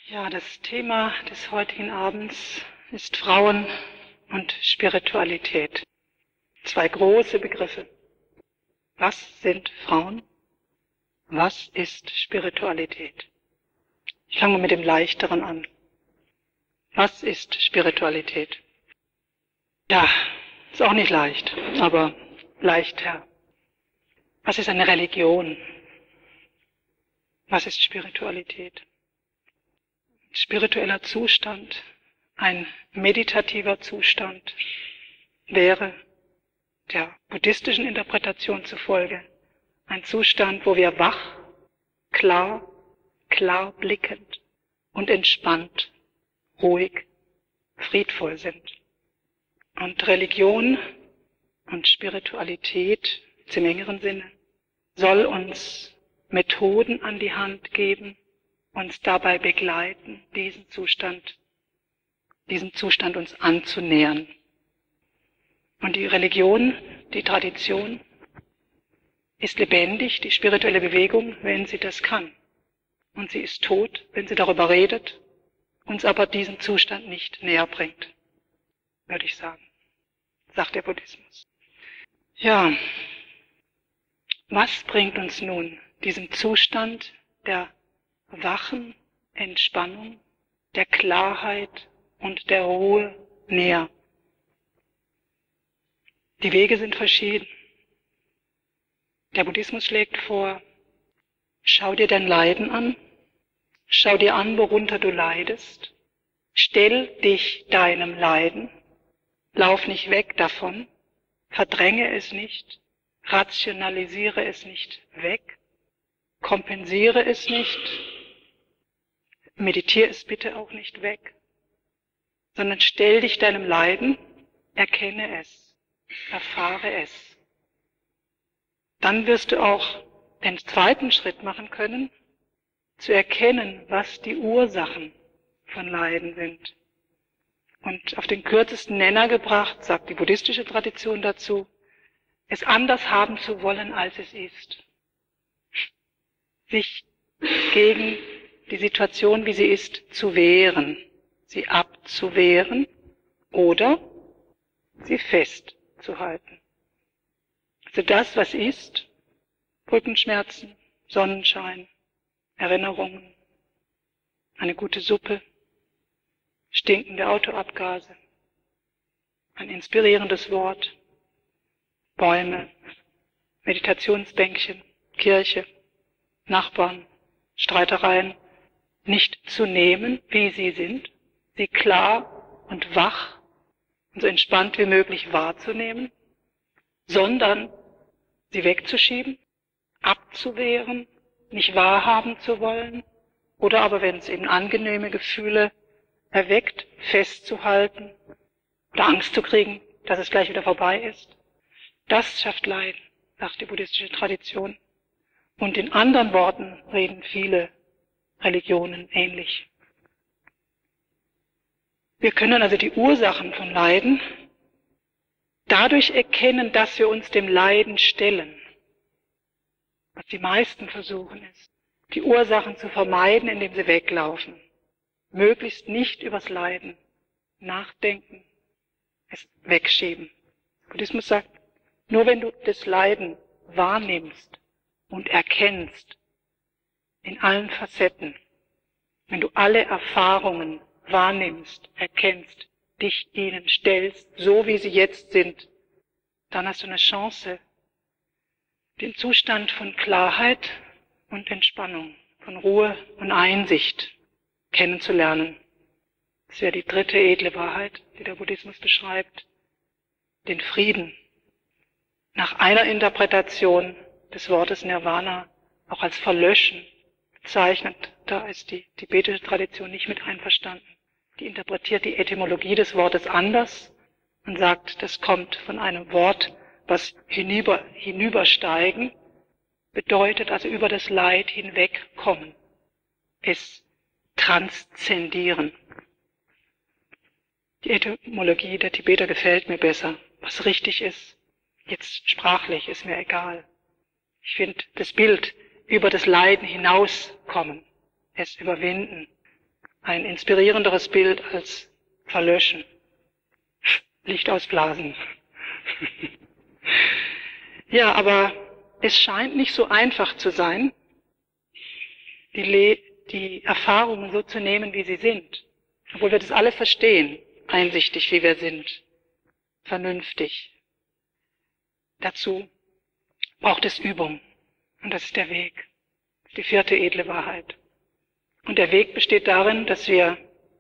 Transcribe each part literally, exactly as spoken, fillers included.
Ja, das Thema des heutigen Abends ist Frauen und Spiritualität. Zwei große Begriffe. Was sind Frauen? Was ist Spiritualität? Ich fange mal mit dem Leichteren an. Was ist Spiritualität? Ja, ist auch nicht leicht, aber leichter. Was ist eine Religion? Was ist Spiritualität? Spiritueller Zustand, ein meditativer Zustand, wäre der buddhistischen Interpretation zufolge ein Zustand, wo wir wach, klar, klar blickend und entspannt, ruhig, friedvoll sind. Und Religion und Spiritualität im engeren Sinne soll uns Methoden an die Hand geben, uns dabei begleiten, diesen Zustand, diesem Zustand uns anzunähern. Und die Religion, die Tradition ist lebendig, die spirituelle Bewegung, wenn sie das kann. Und sie ist tot, wenn sie darüber redet, uns aber diesen Zustand nicht näher bringt, würde ich sagen, sagt der Buddhismus. Ja, was bringt uns nun diesem Zustand der wachen Entspannung, der Klarheit und der Ruhe näher? Die Wege sind verschieden. Der Buddhismus schlägt vor, schau dir dein Leiden an, schau dir an, worunter du leidest, stell dich deinem Leiden, lauf nicht weg davon, verdränge es nicht, rationalisiere es nicht weg, kompensiere es nicht, meditiere es bitte auch nicht weg, sondern stell dich deinem Leiden, erkenne es, erfahre es. Dann wirst du auch den zweiten Schritt machen können, zu erkennen, was die Ursachen von Leiden sind. Und auf den kürzesten Nenner gebracht, sagt die buddhistische Tradition dazu, es anders haben zu wollen, als es ist. Sich gegen die Situation, wie sie ist, zu wehren, sie abzuwehren oder sie festzuhalten. Also das, was ist, Rückenschmerzen, Sonnenschein, Erinnerungen, eine gute Suppe, stinkende Autoabgase, ein inspirierendes Wort, Bäume, Meditationsbänkchen, Kirche, Nachbarn, Streitereien, nicht zu nehmen, wie sie sind, sie klar und wach und so entspannt wie möglich wahrzunehmen, sondern sie wegzuschieben, abzuwehren, nicht wahrhaben zu wollen oder aber, wenn es eben angenehme Gefühle erweckt, festzuhalten oder Angst zu kriegen, dass es gleich wieder vorbei ist. Das schafft Leiden, sagt die buddhistische Tradition. Und in anderen Worten reden viele Religionen ähnlich. Wir können also die Ursachen von Leiden dadurch erkennen, dass wir uns dem Leiden stellen. Was die meisten versuchen ist, die Ursachen zu vermeiden, indem sie weglaufen. Möglichst nicht übers Leiden nachdenken, es wegschieben. Der Buddhismus sagt, nur wenn du das Leiden wahrnimmst und erkennst, in allen Facetten, wenn du alle Erfahrungen wahrnimmst, erkennst, dich ihnen stellst, so wie sie jetzt sind, dann hast du eine Chance, den Zustand von Klarheit und Entspannung, von Ruhe und Einsicht kennenzulernen. Das wäre die dritte edle Wahrheit, die der Buddhismus beschreibt, den Frieden. Nach einer Interpretation des Wortes Nirvana auch als Verlöschen bezeichnet, da ist die tibetische Tradition nicht mit einverstanden. Die interpretiert die Etymologie des Wortes anders und sagt, das kommt von einem Wort, was hinüber, hinübersteigen bedeutet, also über das Leid hinwegkommen, es transzendieren. Die Etymologie der Tibeter gefällt mir besser. Was richtig ist, jetzt sprachlich, ist mir egal. Ich finde das Bild über das Leiden hinauskommen, es überwinden, ein inspirierenderes Bild als verlöschen. Licht ausblasen. Ja, aber es scheint nicht so einfach zu sein, die, Le die Erfahrungen so zu nehmen, wie sie sind. Obwohl wir das alle verstehen, einsichtig, wie wir sind, vernünftig. Dazu braucht es Übung. Und das ist der Weg. Das ist die vierte edle Wahrheit. Und der Weg besteht darin, dass wir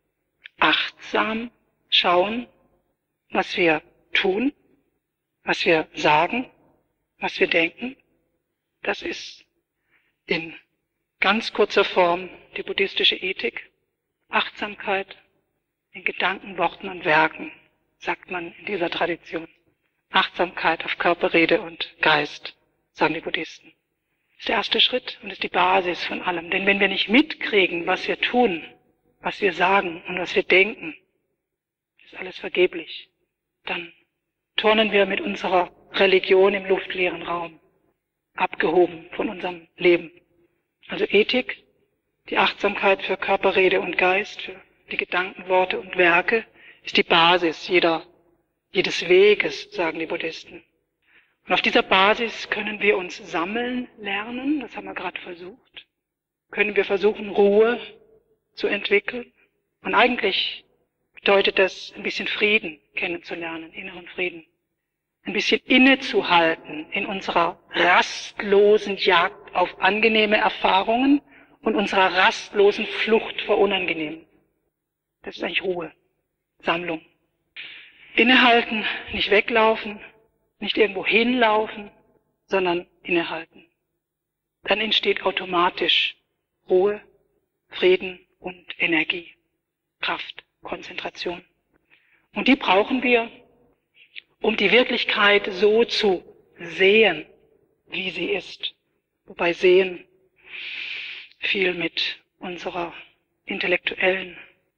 achtsam schauen, was wir tun, was wir sagen, was wir denken. Das ist in ganz kurzer Form die buddhistische Ethik. Achtsamkeit in Gedanken, Worten und Werken, sagt man in dieser Tradition. Achtsamkeit auf Körper, Rede und Geist, sagen die Buddhisten. Das ist der erste Schritt und ist die Basis von allem. Denn wenn wir nicht mitkriegen, was wir tun, was wir sagen und was wir denken, ist alles vergeblich. Dann turnen wir mit unserer Religion im luftleeren Raum, abgehoben von unserem Leben. Also Ethik, die Achtsamkeit für Körper, Rede und Geist, für die Gedanken, Worte und Werke, ist die Basis jeder, jedes Weges, sagen die Buddhisten. Und auf dieser Basis können wir uns sammeln lernen, das haben wir gerade versucht. Können wir versuchen, Ruhe zu entwickeln. Und eigentlich bedeutet das, ein bisschen Frieden kennenzulernen, inneren Frieden. Ein bisschen innezuhalten in unserer rastlosen Jagd auf angenehme Erfahrungen und unserer rastlosen Flucht vor Unangenehmen. Das ist eigentlich Ruhe, Sammlung. Innehalten, nicht weglaufen, nicht irgendwo hinlaufen, sondern innehalten. Dann entsteht automatisch Ruhe, Frieden und Energie, Kraft, Konzentration. Und die brauchen wir, um die Wirklichkeit so zu sehen, wie sie ist. Wobei Sehen viel mit unserer intellektuellen,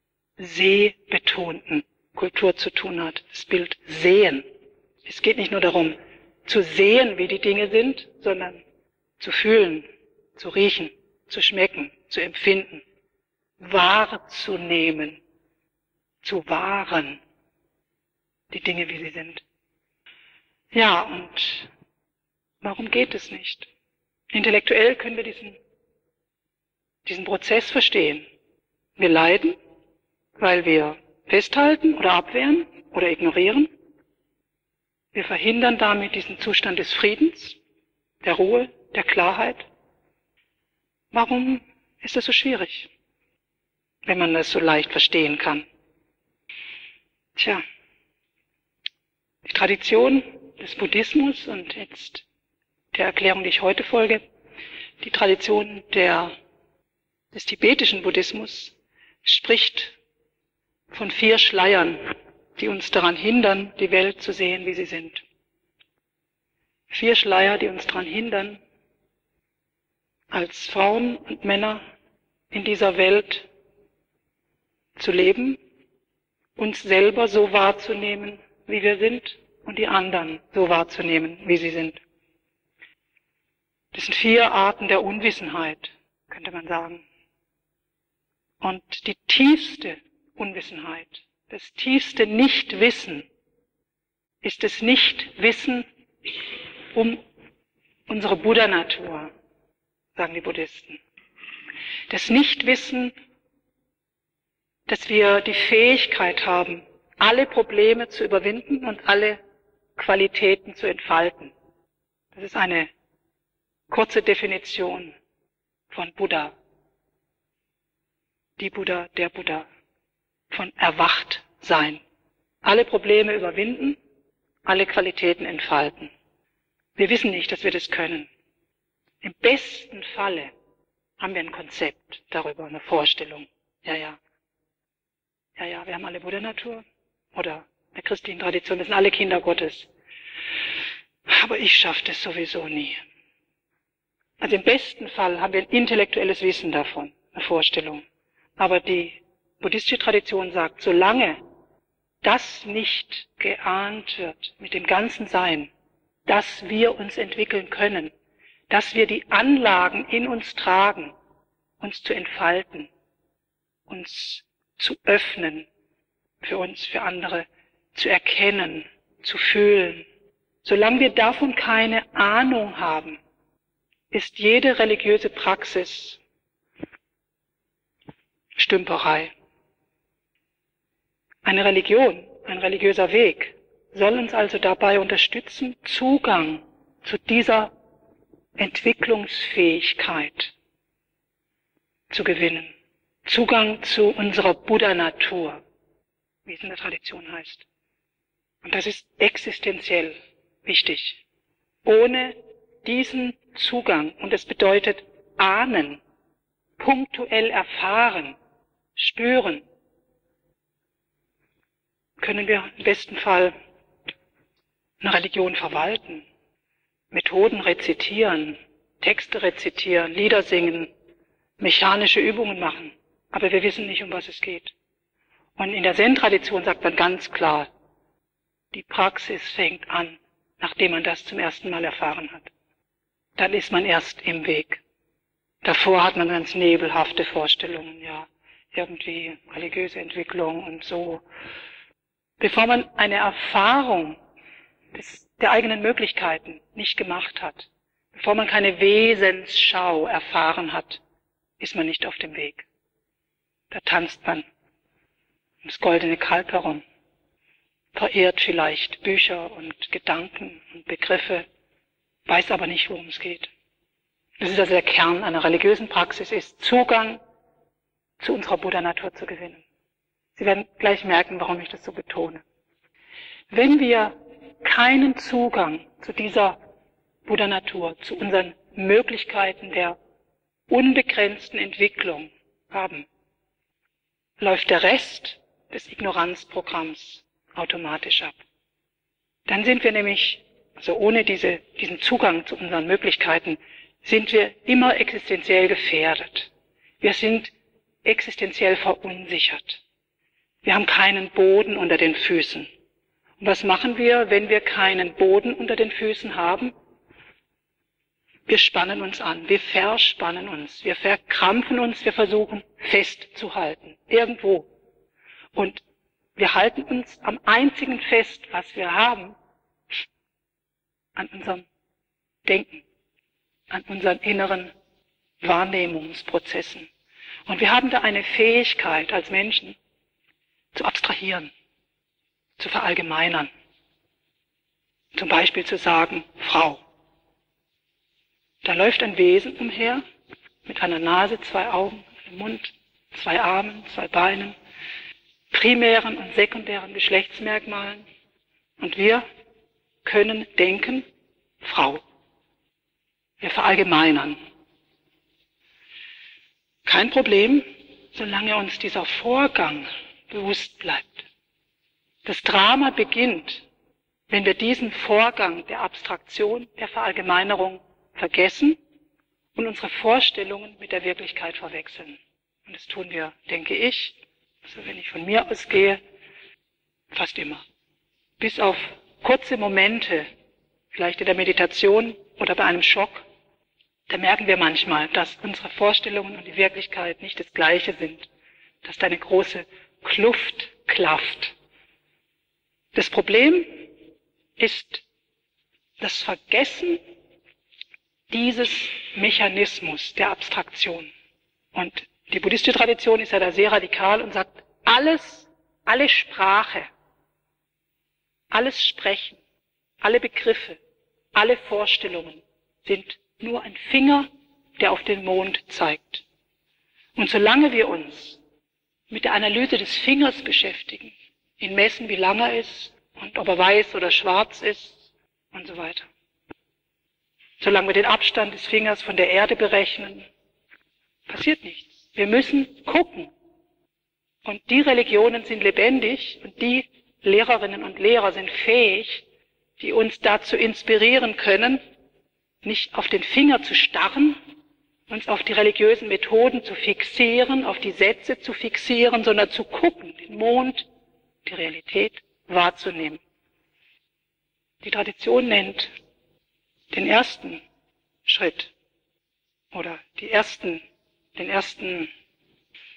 sehbetonten Kultur zu tun hat. Das Bild Sehen. Es geht nicht nur darum, zu sehen, wie die Dinge sind, sondern zu fühlen, zu riechen, zu schmecken, zu empfinden, wahrzunehmen, zu wahren, die Dinge, wie sie sind. Ja, und warum geht es nicht? Intellektuell können wir diesen, diesen Prozess verstehen. Wir leiden, weil wir festhalten oder abwehren oder ignorieren. Wir verhindern damit diesen Zustand des Friedens, der Ruhe, der Klarheit. Warum ist das so schwierig, wenn man das so leicht verstehen kann? Tja, die Tradition des Buddhismus und jetzt der Erklärung, die ich heute folge, die Tradition der, des tibetischen Buddhismus spricht von vier Schleiern, die uns daran hindern, die Welt zu sehen, wie sie sind. Vier Schleier, die uns daran hindern, als Frauen und Männer in dieser Welt zu leben, uns selber so wahrzunehmen, wie wir sind, und die anderen so wahrzunehmen, wie sie sind. Das sind vier Arten der Unwissenheit, könnte man sagen. Und die tiefste Unwissenheit, das tiefste Nichtwissen ist das Nichtwissen um unsere Buddha-Natur, sagen die Buddhisten. Das Nichtwissen, dass wir die Fähigkeit haben, alle Probleme zu überwinden und alle Qualitäten zu entfalten. Das ist eine kurze Definition von Buddha. Die Buddha, der Buddha. Von erwacht sein. Alle Probleme überwinden, alle Qualitäten entfalten. Wir wissen nicht, dass wir das können. Im besten Falle haben wir ein Konzept darüber, eine Vorstellung. Ja, ja. Ja, ja, wir haben alle Buddha-Natur oder der christlichen Tradition, wir sind alle Kinder Gottes. Aber ich schaffe das sowieso nie. Also im besten Fall haben wir ein intellektuelles Wissen davon, eine Vorstellung. Aber die buddhistische Tradition sagt, solange das nicht geahnt wird mit dem ganzen Sein, dass wir uns entwickeln können, dass wir die Anlagen in uns tragen, uns zu entfalten, uns zu öffnen, für uns, für andere, zu erkennen, zu fühlen. Solange wir davon keine Ahnung haben, ist jede religiöse Praxis Stümperei. Eine Religion, ein religiöser Weg soll uns also dabei unterstützen, Zugang zu dieser Entwicklungsfähigkeit zu gewinnen. Zugang zu unserer Buddha-Natur, wie es in der Tradition heißt. Und das ist existenziell wichtig. Ohne diesen Zugang, und es bedeutet ahnen, punktuell erfahren, spüren, können wir im besten Fall eine Religion verwalten, Methoden rezitieren, Texte rezitieren, Lieder singen, mechanische Übungen machen, aber wir wissen nicht, um was es geht. Und in der Zen-Tradition sagt man ganz klar, die Praxis fängt an, nachdem man das zum ersten Mal erfahren hat. Dann ist man erst im Weg. Davor hat man ganz nebelhafte Vorstellungen, ja, irgendwie religiöse Entwicklung und so. Bevor man eine Erfahrung des, der eigenen Möglichkeiten nicht gemacht hat, bevor man keine Wesensschau erfahren hat, ist man nicht auf dem Weg. Da tanzt man ums goldene Kalb herum, verehrt vielleicht Bücher und Gedanken und Begriffe, weiß aber nicht, worum es geht. Das ist also der Kern einer religiösen Praxis, ist Zugang zu unserer Buddha-Natur zu gewinnen. Sie werden gleich merken, warum ich das so betone. Wenn wir keinen Zugang zu dieser Buddha-Natur, zu unseren Möglichkeiten der unbegrenzten Entwicklung haben, läuft der Rest des Ignoranzprogramms automatisch ab. Dann sind wir nämlich, also ohne diese, diesen Zugang zu unseren Möglichkeiten, sind wir immer existenziell gefährdet. Wir sind existenziell verunsichert. Wir haben keinen Boden unter den Füßen. Und was machen wir, wenn wir keinen Boden unter den Füßen haben? Wir spannen uns an, wir verspannen uns, wir verkrampfen uns, wir versuchen festzuhalten, irgendwo. Und wir halten uns am einzigen fest, was wir haben, an unserem Denken, an unseren inneren Wahrnehmungsprozessen. Und wir haben da eine Fähigkeit als Menschen, zu abstrahieren, zu verallgemeinern. Zum Beispiel zu sagen, Frau. Da läuft ein Wesen umher, mit einer Nase, zwei Augen, einem Mund, zwei Armen, zwei Beinen, primären und sekundären Geschlechtsmerkmalen. Und wir können denken, Frau. Wir verallgemeinern. Kein Problem, solange uns dieser Vorgang bewusst bleibt. Das Drama beginnt, wenn wir diesen Vorgang der Abstraktion, der Verallgemeinerung vergessen und unsere Vorstellungen mit der Wirklichkeit verwechseln. Und das tun wir, denke ich, also wenn ich von mir ausgehe, fast immer. Bis auf kurze Momente, vielleicht in der Meditation oder bei einem Schock, da merken wir manchmal, dass unsere Vorstellungen und die Wirklichkeit nicht das Gleiche sind, dass da eine große Kluft klafft. Das Problem ist das Vergessen dieses Mechanismus der Abstraktion. Und die buddhistische Tradition ist ja da sehr radikal und sagt, alles, alle Sprache, alles Sprechen, alle Begriffe, alle Vorstellungen sind nur ein Finger, der auf den Mond zeigt. Und solange wir uns mit der Analyse des Fingers beschäftigen, ihn messen, wie lang er ist und ob er weiß oder schwarz ist und so weiter. Solange wir den Abstand des Fingers von der Erde berechnen, passiert nichts. Wir müssen gucken. Und die Religionen sind lebendig und die Lehrerinnen und Lehrer sind fähig, die uns dazu inspirieren können, nicht auf den Finger zu starren, uns auf die religiösen Methoden zu fixieren, auf die Sätze zu fixieren, sondern zu gucken, den Mond, die Realität wahrzunehmen. Die Tradition nennt den ersten Schritt oder die ersten, den ersten,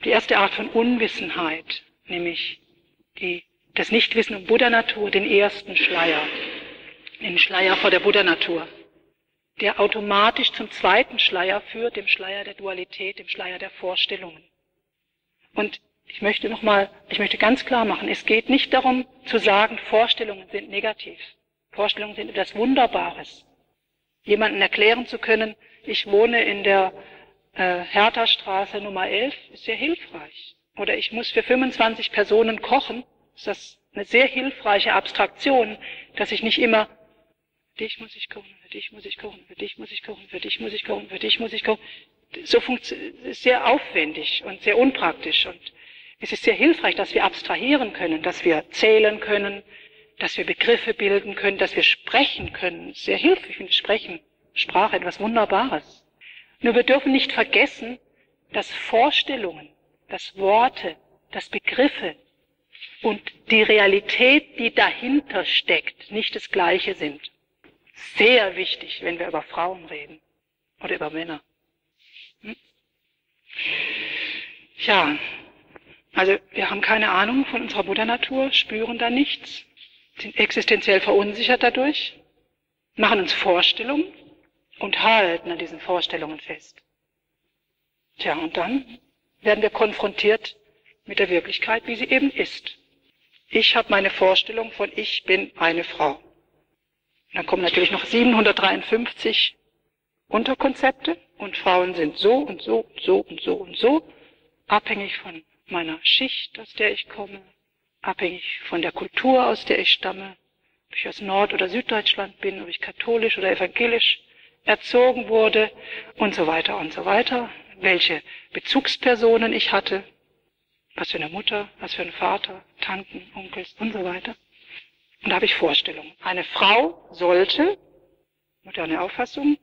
die erste Art von Unwissenheit, nämlich die, das Nichtwissen um Buddha-Natur, den ersten Schleier, den Schleier vor der Buddha-Natur, der automatisch zum zweiten Schleier führt, dem Schleier der Dualität, dem Schleier der Vorstellungen. Und ich möchte nochmal, ich möchte ganz klar machen, es geht nicht darum zu sagen, Vorstellungen sind negativ. Vorstellungen sind etwas Wunderbares. Jemanden erklären zu können, ich wohne in der äh, Hertha-Straße Nummer elf, ist sehr hilfreich. Oder ich muss für fünfundzwanzig Personen kochen, ist das eine sehr hilfreiche Abstraktion, dass ich nicht immer, für dich muss ich kochen, für dich muss ich kochen, für dich muss ich kochen, für dich muss ich kochen, für dich muss ich kochen. So funktioniert, ist sehr aufwendig und sehr unpraktisch. Und es ist sehr hilfreich, dass wir abstrahieren können, dass wir zählen können, dass wir Begriffe bilden können, dass wir sprechen können. Sehr hilfreich, ich finde Sprechen, Sprache etwas Wunderbares. Nur wir dürfen nicht vergessen, dass Vorstellungen, dass Worte, dass Begriffe und die Realität, die dahinter steckt, nicht das Gleiche sind. Sehr wichtig, wenn wir über Frauen reden oder über Männer. Hm? Ja, also wir haben keine Ahnung von unserer Buddha-Natur, spüren da nichts, sind existenziell verunsichert dadurch, machen uns Vorstellungen und halten an diesen Vorstellungen fest. Tja, und dann werden wir konfrontiert mit der Wirklichkeit, wie sie eben ist. Ich habe meine Vorstellung von ich bin eine Frau. Und dann kommen natürlich noch siebenhundertdreiundfünfzig Unterkonzepte und Frauen sind so und so und so und so und so, abhängig von meiner Schicht, aus der ich komme, abhängig von der Kultur, aus der ich stamme, ob ich aus Nord- oder Süddeutschland bin, ob ich katholisch oder evangelisch erzogen wurde und so weiter und so weiter, welche Bezugspersonen ich hatte, was für eine Mutter, was für einen Vater, Tanten, Onkels und so weiter. Und da habe ich Vorstellungen. Eine Frau sollte, moderne Auffassung,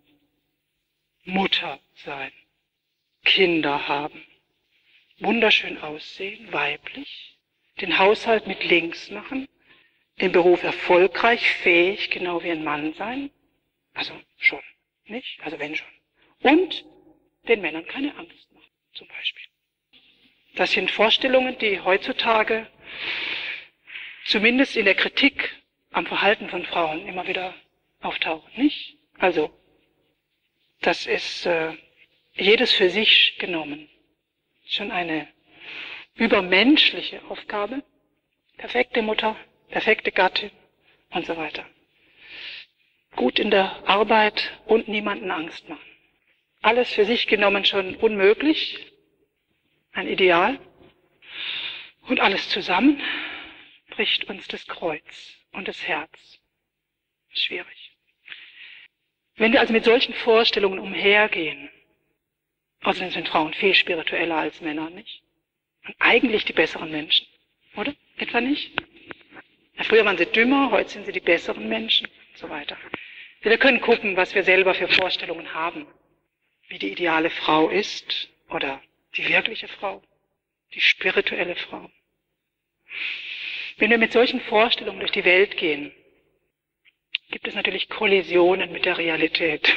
Mutter sein, Kinder haben, wunderschön aussehen, weiblich, den Haushalt mit links machen, im Beruf erfolgreich, fähig, genau wie ein Mann sein, also schon, nicht? Also wenn schon. Und den Männern keine Angst machen, zum Beispiel. Das sind Vorstellungen, die heutzutage zumindest in der Kritik am Verhalten von Frauen immer wieder auftauchen, nicht? Also, das ist äh, jedes für sich genommen schon eine übermenschliche Aufgabe. Perfekte Mutter, perfekte Gattin und so weiter. Gut in der Arbeit und niemanden Angst machen. Alles für sich genommen schon unmöglich, ein Ideal. Und alles zusammen bricht uns das Kreuz und das Herz. Schwierig. Wenn wir also mit solchen Vorstellungen umhergehen, außerdem sind Frauen viel spiritueller als Männer, nicht? Und eigentlich die besseren Menschen, oder? Etwa nicht? Ja, früher waren sie dümmer, heute sind sie die besseren Menschen und so weiter. Wir können gucken, was wir selber für Vorstellungen haben, wie die ideale Frau ist oder die wirkliche Frau, die spirituelle Frau. Wenn wir mit solchen Vorstellungen durch die Welt gehen, gibt es natürlich Kollisionen mit der Realität.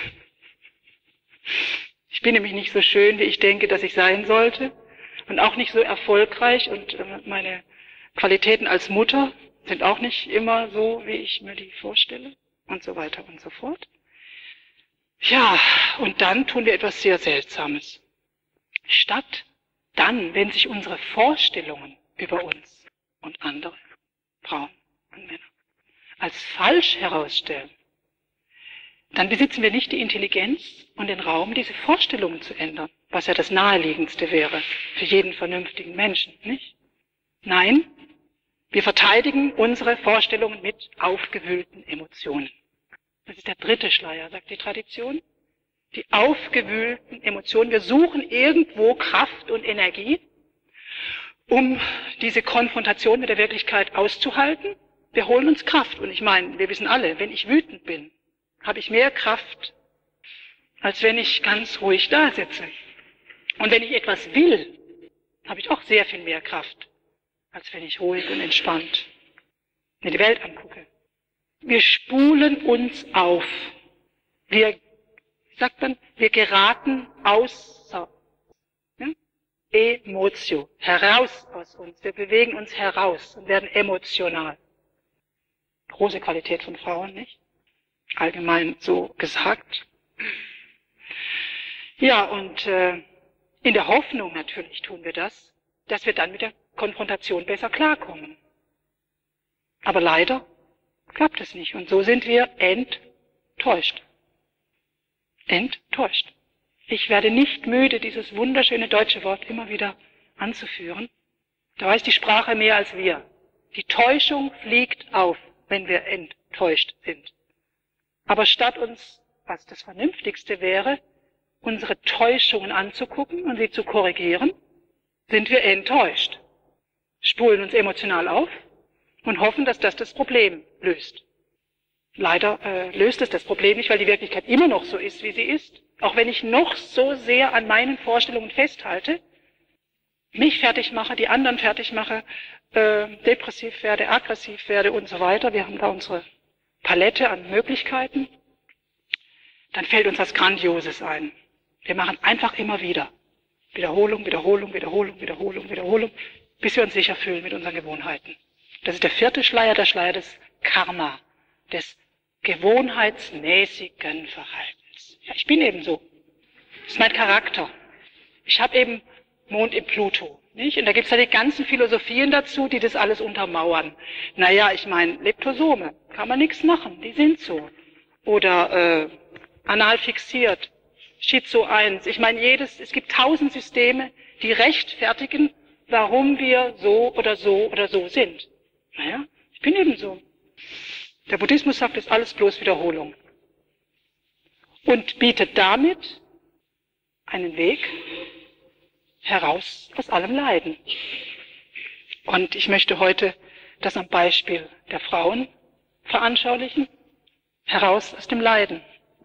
Ich bin nämlich nicht so schön, wie ich denke, dass ich sein sollte und auch nicht so erfolgreich und meine Qualitäten als Mutter sind auch nicht immer so, wie ich mir die vorstelle und so weiter und so fort. Ja, und dann tun wir etwas sehr Seltsames. Statt dann, wenn sich unsere Vorstellungen über uns und andere, Frauen und Männer, als falsch herausstellen, dann besitzen wir nicht die Intelligenz und den Raum, diese Vorstellungen zu ändern, was ja das Naheliegendste wäre für jeden vernünftigen Menschen, nicht? Nein, wir verteidigen unsere Vorstellungen mit aufgewühlten Emotionen. Das ist der dritte Schleier, sagt die Tradition. Die aufgewühlten Emotionen. Wir suchen irgendwo Kraft und Energie, um diese Konfrontation mit der Wirklichkeit auszuhalten. Wir holen uns Kraft. Und ich meine, wir wissen alle, wenn ich wütend bin, habe ich mehr Kraft, als wenn ich ganz ruhig da sitze. Und wenn ich etwas will, habe ich auch sehr viel mehr Kraft, als wenn ich ruhig und entspannt mir die Welt angucke. Wir spulen uns auf. Wir, wie sagt man, wir geraten außer, ja? Emotio, heraus aus uns. Wir bewegen uns heraus und werden emotional. Große Qualität von Frauen, nicht? Allgemein so gesagt. Ja, und äh, in der Hoffnung natürlich tun wir das, dass wir dann mit der Konfrontation besser klarkommen. Aber leider klappt es nicht. Und so sind wir enttäuscht. Enttäuscht. Ich werde nicht müde, dieses wunderschöne deutsche Wort immer wieder anzuführen. Da weiß die Sprache mehr als wir. Die Täuschung fliegt auf, wenn wir enttäuscht sind. Aber statt uns, was das Vernünftigste wäre, unsere Täuschungen anzugucken und sie zu korrigieren, sind wir enttäuscht, spulen uns emotional auf und hoffen, dass das das Problem löst. Leider äh, löst es das Problem nicht, weil die Wirklichkeit immer noch so ist, wie sie ist. Auch wenn ich noch so sehr an meinen Vorstellungen festhalte, mich fertig mache, die anderen fertig mache, äh, depressiv werde, aggressiv werde und so weiter. Wir haben da unsere Palette an Möglichkeiten. Dann fällt uns was Grandioses ein. Wir machen einfach immer wieder. Wiederholung, Wiederholung, Wiederholung, Wiederholung, Wiederholung, bis wir uns sicher fühlen mit unseren Gewohnheiten. Das ist der vierte Schleier, der Schleier des Karma, des gewohnheitsmäßigen Verhaltens. Ja, ich bin eben so. Das ist mein Charakter. Ich habe eben Mond im Pluto, nicht? Und da gibt es ja die ganzen Philosophien dazu, die das alles untermauern. Naja, ich meine, Leptosome, kann man nichts machen, die sind so. Oder äh, anal fixiert, Schizo eins. Ich meine, jedes, es gibt tausend Systeme, die rechtfertigen, warum wir so oder so oder so sind. Naja, ich bin eben so. Der Buddhismus sagt, das ist alles bloß Wiederholung. Und bietet damit einen Weg heraus aus allem Leiden. Und ich möchte heute das am Beispiel der Frauen veranschaulichen, heraus aus dem Leiden.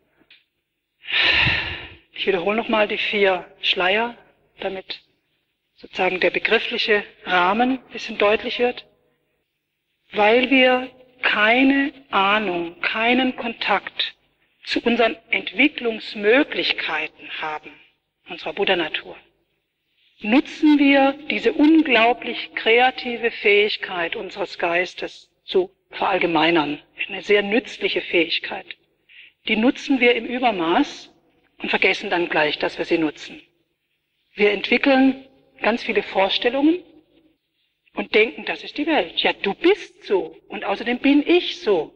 Ich wiederhole nochmal die vier Schleier, damit sozusagen der begriffliche Rahmen ein bisschen deutlich wird. Weil wir keine Ahnung, keinen Kontakt zu unseren Entwicklungsmöglichkeiten haben, unserer Buddha-Natur, nutzen wir diese unglaublich kreative Fähigkeit unseres Geistes zu verallgemeinern. Eine sehr nützliche Fähigkeit. Die nutzen wir im Übermaß und vergessen dann gleich, dass wir sie nutzen. Wir entwickeln ganz viele Vorstellungen und denken, das ist die Welt. Ja, du bist so und außerdem bin ich so.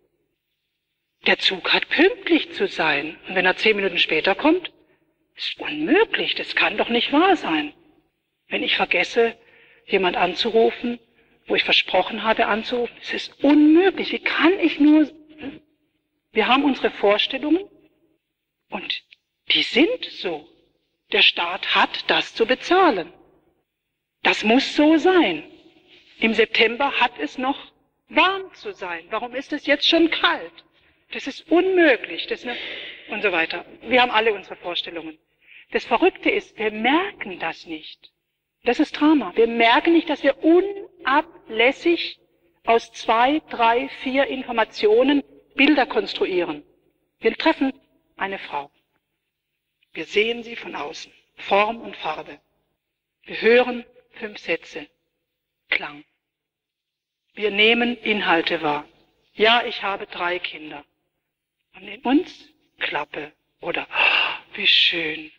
Der Zug hat pünktlich zu sein und wenn er zehn Minuten später kommt, ist unmöglich, das kann doch nicht wahr sein. Wenn ich vergesse, jemand anzurufen, wo ich versprochen habe anzurufen, es ist unmöglich. Wie kann ich nur... Wir haben unsere Vorstellungen und die sind so. Der Staat hat das zu bezahlen. Das muss so sein. Im September hat es noch warm zu sein. Warum ist es jetzt schon kalt? Das ist unmöglich. Das ist eine... und so weiter. Wir haben alle unsere Vorstellungen. Das Verrückte ist, wir merken das nicht. Das ist Drama. Wir merken nicht, dass wir unablässig aus zwei, drei, vier Informationen Bilder konstruieren. Wir treffen eine Frau. Wir sehen sie von außen. Form und Farbe. Wir hören fünf Sätze. Klang. Wir nehmen Inhalte wahr. Ja, ich habe drei Kinder. Und in uns Klappe. Oder, oh, wie schön.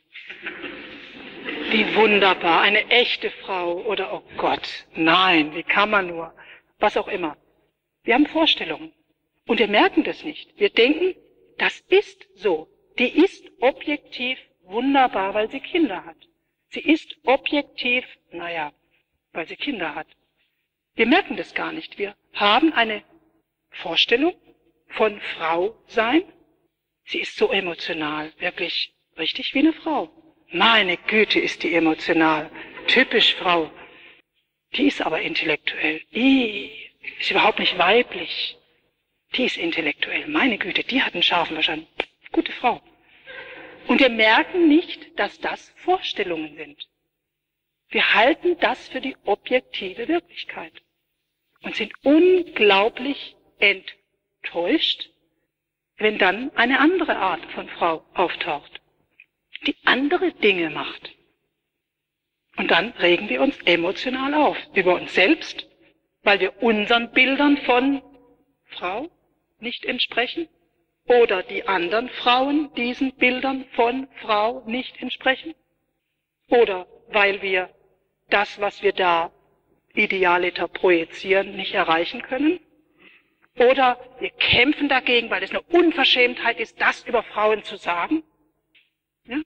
Wie wunderbar. Eine echte Frau. Oder, oh Gott, nein, wie kann man nur. Was auch immer. Wir haben Vorstellungen. Und wir merken das nicht. Wir denken, das ist so. Die ist objektiv wunderbar, weil sie Kinder hat. Sie ist objektiv, naja, weil sie Kinder hat. Wir merken das gar nicht. Wir haben eine Vorstellung von Frau sein. Sie ist so emotional, wirklich richtig wie eine Frau. Meine Güte, ist die emotional. Typisch Frau. Die ist aber intellektuell. Die ist überhaupt nicht weiblich. Die ist intellektuell. Meine Güte, die hat einen scharfen Verstand. Gute Frau. Und wir merken nicht, dass das Vorstellungen sind. Wir halten das für die objektive Wirklichkeit und sind unglaublich enttäuscht, wenn dann eine andere Art von Frau auftaucht, die andere Dinge macht. Und dann regen wir uns emotional auf über uns selbst, weil wir unseren Bildern von Frau nicht entsprechen oder die anderen Frauen diesen Bildern von Frau nicht entsprechen oder weil wir das, was wir da idealiter projizieren, nicht erreichen können. Oder wir kämpfen dagegen, weil es eine Unverschämtheit ist, das über Frauen zu sagen. Ja?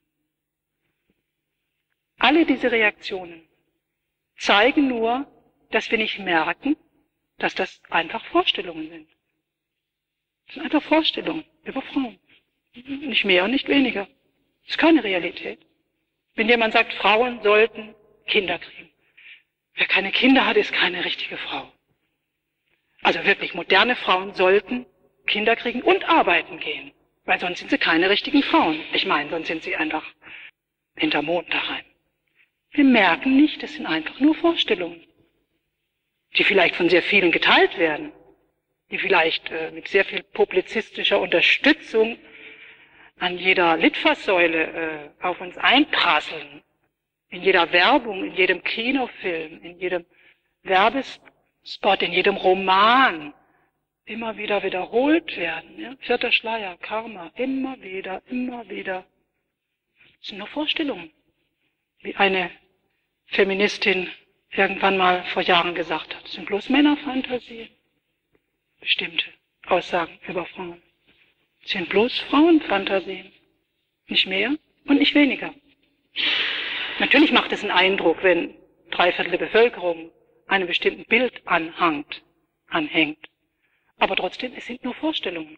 Alle diese Reaktionen zeigen nur, dass wir nicht merken, dass das einfach Vorstellungen sind. Das sind einfach Vorstellungen über Frauen. Nicht mehr und nicht weniger. Das ist keine Realität. Wenn jemand sagt, Frauen sollten Kinder kriegen. Wer keine Kinder hat, ist keine richtige Frau. Also wirklich, moderne Frauen sollten Kinder kriegen und arbeiten gehen. Weil sonst sind sie keine richtigen Frauen. Ich meine, sonst sind sie einfach hinterm Mond daheim. Wir merken nicht, das sind einfach nur Vorstellungen, die vielleicht von sehr vielen geteilt werden, die vielleicht äh, mit sehr viel publizistischer Unterstützung an jeder Litfaßsäule äh, auf uns einprasseln, in jeder Werbung, in jedem Kinofilm, in jedem Werbespot, in jedem Roman immer wieder wiederholt werden. Ja? Vierter Schleier, Karma, immer wieder, immer wieder. Das sind nur Vorstellungen, wie eine Feministin irgendwann mal vor Jahren gesagt hat. Das sind bloß Männerfantasien. Bestimmte Aussagen über Frauen. Das sind bloß Frauenfantasien. Nicht mehr und nicht weniger. Natürlich macht es einen Eindruck, wenn drei Viertel der Bevölkerung einem bestimmten Bild anhangt, anhängt. Aber trotzdem, es sind nur Vorstellungen.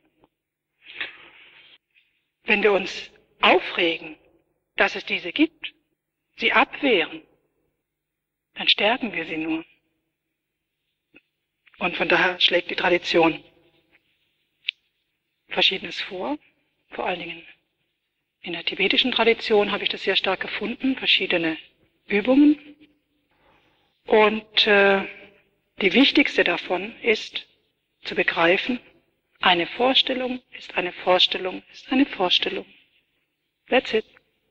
Wenn wir uns aufregen, dass es diese gibt, sie abwehren, dann stärken wir sie nur. Und von daher schlägt die Tradition Verschiedenes vor. Vor allen Dingen in der tibetischen Tradition habe ich das sehr stark gefunden, verschiedene Übungen. Und äh, die wichtigste davon ist zu begreifen, eine Vorstellung ist eine Vorstellung ist eine Vorstellung. That's it.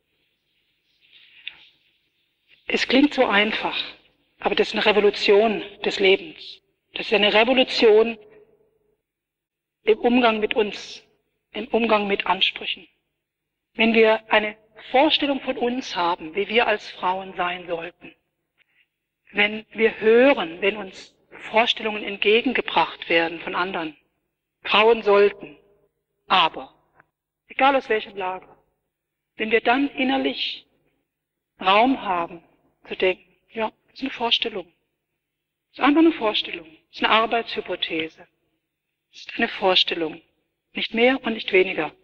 Es klingt so einfach, aber das ist eine Revolution des Lebens. Das ist eine Revolution im Umgang mit uns, im Umgang mit Ansprüchen. Wenn wir eine Vorstellung von uns haben, wie wir als Frauen sein sollten, wenn wir hören, wenn uns Vorstellungen entgegengebracht werden von anderen, Frauen sollten, aber, egal aus welchem Lager, wenn wir dann innerlich Raum haben, zu denken, ja, das ist eine Vorstellung. Das ist einfach eine Vorstellung. Das ist eine Arbeitshypothese. Das ist eine Vorstellung. Nicht mehr und nicht weniger.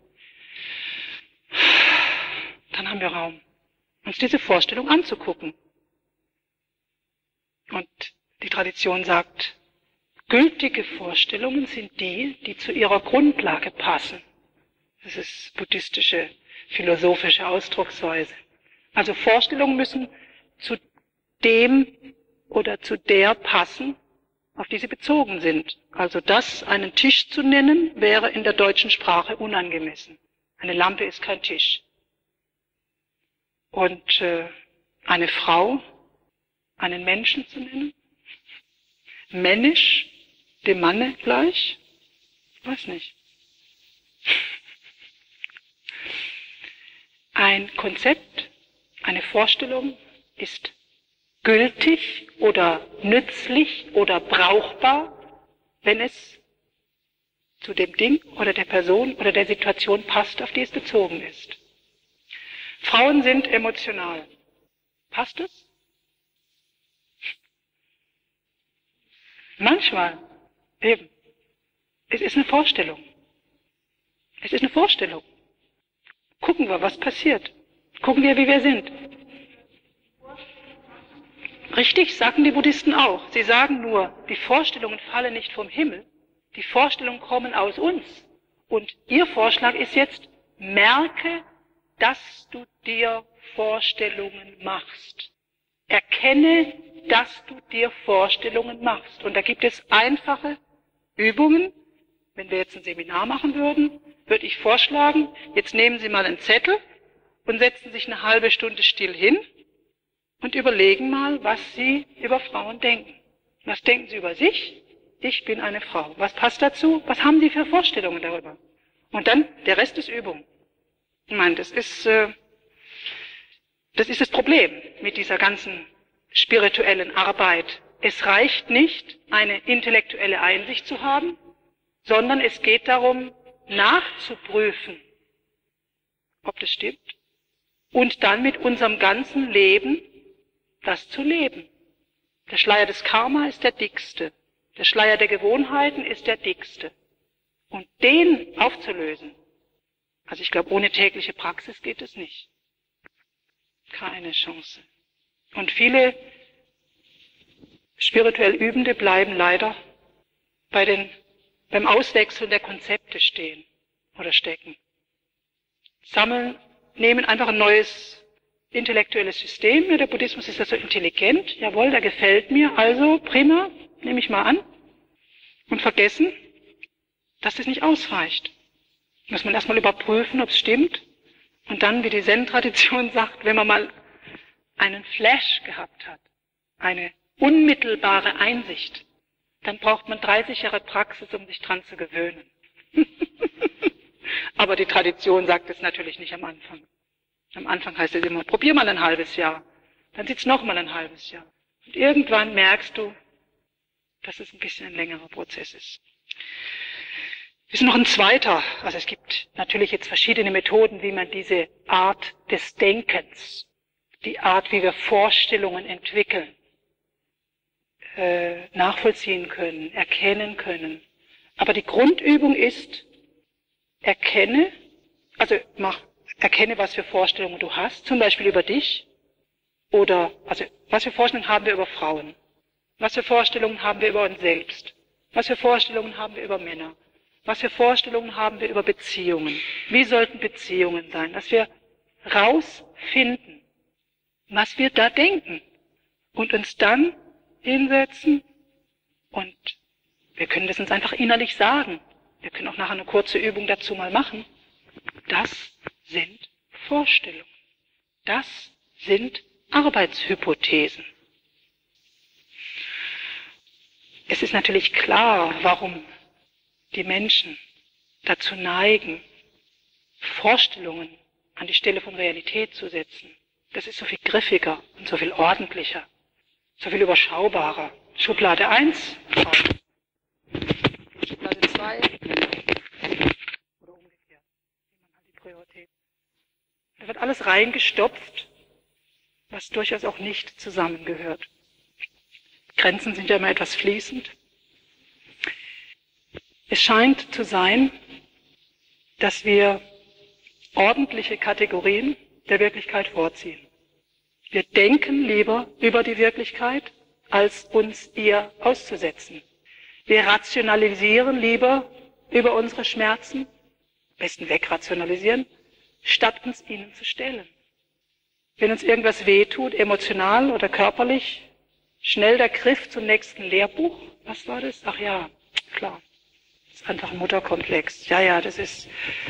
Dann haben wir Raum, uns diese Vorstellung anzugucken. Und die Tradition sagt, gültige Vorstellungen sind die, die zu ihrer Grundlage passen. Das ist buddhistische, philosophische Ausdrucksweise. Also Vorstellungen müssen zu dem oder zu der passen, auf die sie bezogen sind. Also das, einen Tisch zu nennen, wäre in der deutschen Sprache unangemessen. Eine Lampe ist kein Tisch. Und äh, eine Frau, einen Menschen zu nennen, männisch, dem Manne gleich, weiß nicht. Ein Konzept, eine Vorstellung ist gültig oder nützlich oder brauchbar, wenn es zu dem Ding oder der Person oder der Situation passt, auf die es bezogen ist. Frauen sind emotional. Passt es? Manchmal, eben. Es ist eine Vorstellung. Es ist eine Vorstellung. Gucken wir, was passiert. Gucken wir, wie wir sind. Richtig, sagen die Buddhisten auch. Sie sagen nur, die Vorstellungen fallen nicht vom Himmel. Die Vorstellungen kommen aus uns. Und ihr Vorschlag ist jetzt, merke, dass du dir Vorstellungen machst. Erkenne, dass du dir Vorstellungen machst. Und da gibt es einfache Übungen. Wenn wir jetzt ein Seminar machen würden, würde ich vorschlagen, jetzt nehmen Sie mal einen Zettel und setzen sich eine halbe Stunde still hin und überlegen mal, was sie über Frauen denken. Was denken sie über sich? Ich bin eine Frau. Was passt dazu? Was haben sie für Vorstellungen darüber? Und dann, der Rest ist Übung. Ich meine, das ist, äh, das ist das Problem mit dieser ganzen spirituellen Arbeit. Es reicht nicht, eine intellektuelle Einsicht zu haben, sondern es geht darum, nachzuprüfen, ob das stimmt, und dann mit unserem ganzen Leben das zu leben. Der Schleier des Karma ist der dickste. Der Schleier der Gewohnheiten ist der dickste. Und den aufzulösen, also ich glaube, ohne tägliche Praxis geht es nicht. Keine Chance. Und viele spirituell Übende bleiben leider bei den, beim Auswechseln der Konzepte stehen oder stecken. Sammeln, nehmen einfach ein neues intellektuelles System. Ja, der Buddhismus ist ja so intelligent. Jawohl, der gefällt mir. Also prima, nehme ich mal an. Und vergessen, dass das nicht ausreicht. Muss man erstmal überprüfen, ob es stimmt. Und dann, wie die Zen-Tradition sagt, wenn man mal einen Flash gehabt hat, eine unmittelbare Einsicht, dann braucht man dreißig Jahre Praxis, um sich dran zu gewöhnen. Aber die Tradition sagt es natürlich nicht am Anfang. Am Anfang heißt es immer, probier mal ein halbes Jahr. Dann sitzt noch mal ein halbes Jahr. Und irgendwann merkst du, dass es ein bisschen ein längerer Prozess ist. Es ist noch ein zweiter, also es gibt natürlich jetzt verschiedene Methoden, wie man diese Art des Denkens, die Art, wie wir Vorstellungen entwickeln, äh, nachvollziehen können, erkennen können. Aber die Grundübung ist, erkenne, also mach, erkenne, was für Vorstellungen du hast, zum Beispiel über dich, oder, also, was für Vorstellungen haben wir über Frauen? Was für Vorstellungen haben wir über uns selbst? Was für Vorstellungen haben wir über Männer? Was für Vorstellungen haben wir über Beziehungen? Wie sollten Beziehungen sein? Dass wir rausfinden, was wir da denken und uns dann hinsetzen und wir können das uns einfach innerlich sagen. Wir können auch nachher eine kurze Übung dazu mal machen. Das sind Vorstellungen. Das sind Arbeitshypothesen. Es ist natürlich klar, warum die Menschen dazu neigen, Vorstellungen an die Stelle von Realität zu setzen. Das ist so viel griffiger und so viel ordentlicher, so viel überschaubarer. Schublade eins, raus. Schublade zwei, oder umgekehrt. Man hat die Priorität. Da wird alles reingestopft, was durchaus auch nicht zusammengehört. Grenzen sind ja immer etwas fließend. Es scheint zu sein, dass wir ordentliche Kategorien der Wirklichkeit vorziehen. Wir denken lieber über die Wirklichkeit, als uns ihr auszusetzen. Wir rationalisieren lieber über unsere Schmerzen, am besten wegrationalisieren, statt uns ihnen zu stellen. Wenn uns irgendwas wehtut, emotional oder körperlich, schnell der Griff zum nächsten Lehrbuch. Was war das? Ach ja, klar. Das ist einfach ein Mutterkomplex. Ja, ja, das ist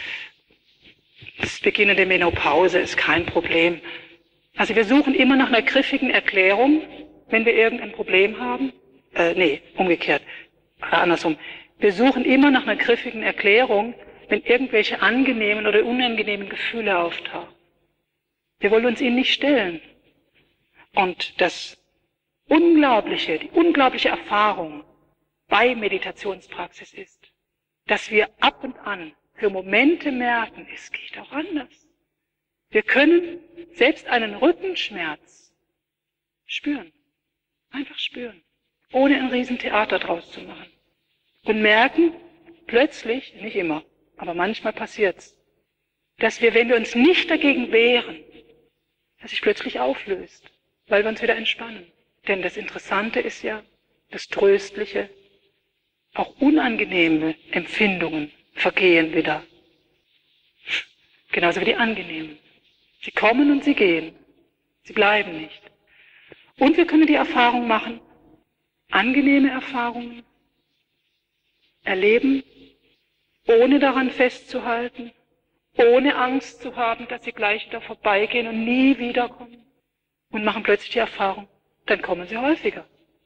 das Beginn der Menopause, ist kein Problem. Also wir suchen immer nach einer griffigen Erklärung, wenn wir irgendein Problem haben. Äh, nee, umgekehrt. Oder andersrum. Wir suchen immer nach einer griffigen Erklärung, wenn irgendwelche angenehmen oder unangenehmen Gefühle auftauchen. Wir wollen uns ihnen nicht stellen. Und das Unglaubliche, die unglaubliche Erfahrung bei Meditationspraxis ist, dass wir ab und an für Momente merken, es geht auch anders. Wir können selbst einen Rückenschmerz spüren, einfach spüren, ohne ein Riesentheater draus zu machen. Und merken plötzlich, nicht immer, aber manchmal passiert's, dass wir, wenn wir uns nicht dagegen wehren, dass sich plötzlich auflöst, weil wir uns wieder entspannen. Denn das Interessante ist ja, das Tröstliche, auch unangenehme Empfindungen vergehen wieder. Genauso wie die angenehmen. Sie kommen und sie gehen. Sie bleiben nicht. Und wir können die Erfahrung machen, angenehme Erfahrungen erleben, ohne daran festzuhalten, ohne Angst zu haben, dass sie gleich wieder vorbeigehen und nie wiederkommen. und machen plötzlich die Erfahrung, dann kommen sie häufiger.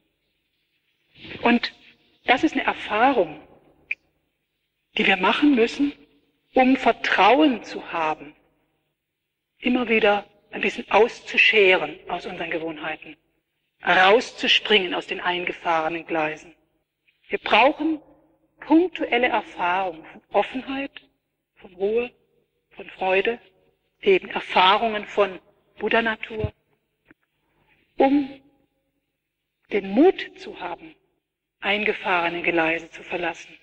Und das ist eine Erfahrung, die wir machen müssen, um Vertrauen zu haben, immer wieder ein bisschen auszuscheren aus unseren Gewohnheiten, rauszuspringen aus den eingefahrenen Gleisen. Wir brauchen punktuelle Erfahrungen von Offenheit, von Ruhe, von Freude, eben Erfahrungen von Buddha-Natur, um den Mut zu haben, eingefahrene Gleise zu verlassen.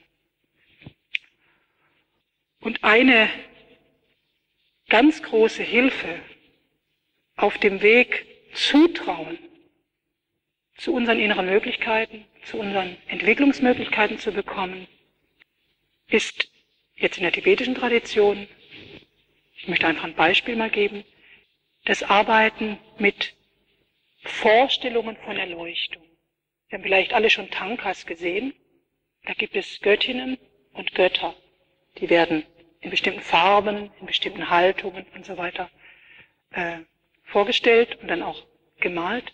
Und eine ganz große Hilfe auf dem Weg Zutrauen zu unseren inneren Möglichkeiten, zu unseren Entwicklungsmöglichkeiten zu bekommen, ist jetzt in der tibetischen Tradition, ich möchte einfach ein Beispiel mal geben, das Arbeiten mit Vorstellungen von Erleuchtung. Wir haben vielleicht alle schon Tankas gesehen. Da gibt es Göttinnen und Götter. Die werden in bestimmten Farben, in bestimmten Haltungen und so weiter äh, vorgestellt und dann auch gemalt.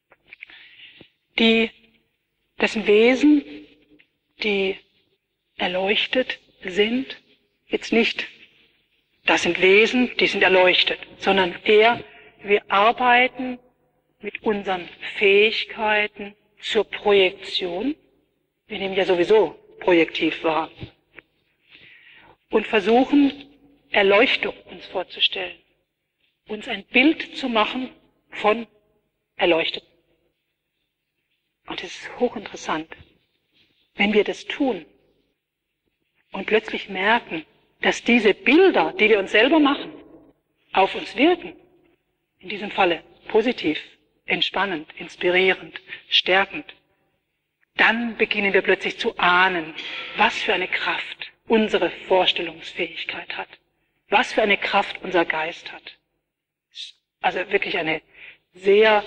Die, dessen Wesen, die erleuchtet sind, jetzt nicht, das sind Wesen, die sind erleuchtet, sondern eher, wir arbeiten mit unseren Fähigkeiten zur Projektion. Wir nehmen ja sowieso projektiv wahr. Und versuchen, Erleuchtung uns vorzustellen. Uns ein Bild zu machen von Erleuchteten. Und es ist hochinteressant, wenn wir das tun und plötzlich merken, dass diese Bilder, die wir uns selber machen, auf uns wirken. In diesem Falle positiv, entspannend, inspirierend, stärkend. Dann beginnen wir plötzlich zu ahnen, was für eine Kraft unsere Vorstellungsfähigkeit hat. Was für eine Kraft unser Geist hat. Also wirklich eine sehr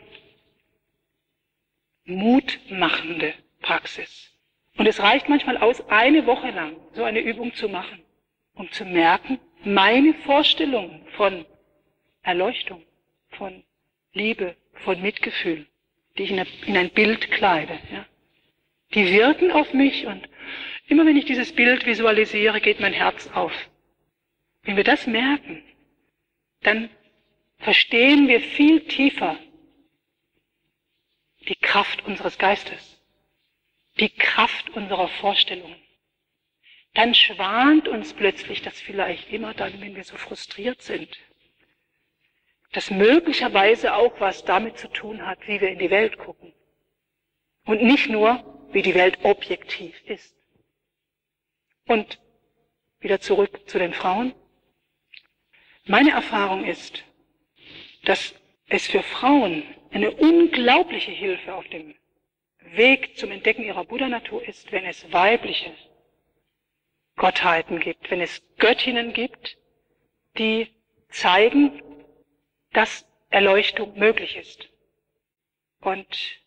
mutmachende Praxis. Und es reicht manchmal aus, eine Woche lang so eine Übung zu machen, um zu merken, meine Vorstellungen von Erleuchtung, von Liebe, von Mitgefühl, die ich in ein Bild kleide, ja, die wirken auf mich und immer wenn ich dieses Bild visualisiere, geht mein Herz auf. Wenn wir das merken, dann verstehen wir viel tiefer die Kraft unseres Geistes, die Kraft unserer Vorstellungen. Dann schwant uns plötzlich das vielleicht immer dann, wenn wir so frustriert sind, das möglicherweise auch was damit zu tun hat, wie wir in die Welt gucken. Und nicht nur, wie die Welt objektiv ist. Und wieder zurück zu den Frauen. Meine Erfahrung ist, dass es für Frauen eine unglaubliche Hilfe auf dem Weg zum Entdecken ihrer Buddha-Natur ist, wenn es weibliche Gottheiten gibt, wenn es Göttinnen gibt, die zeigen, dass Erleuchtung möglich ist. Und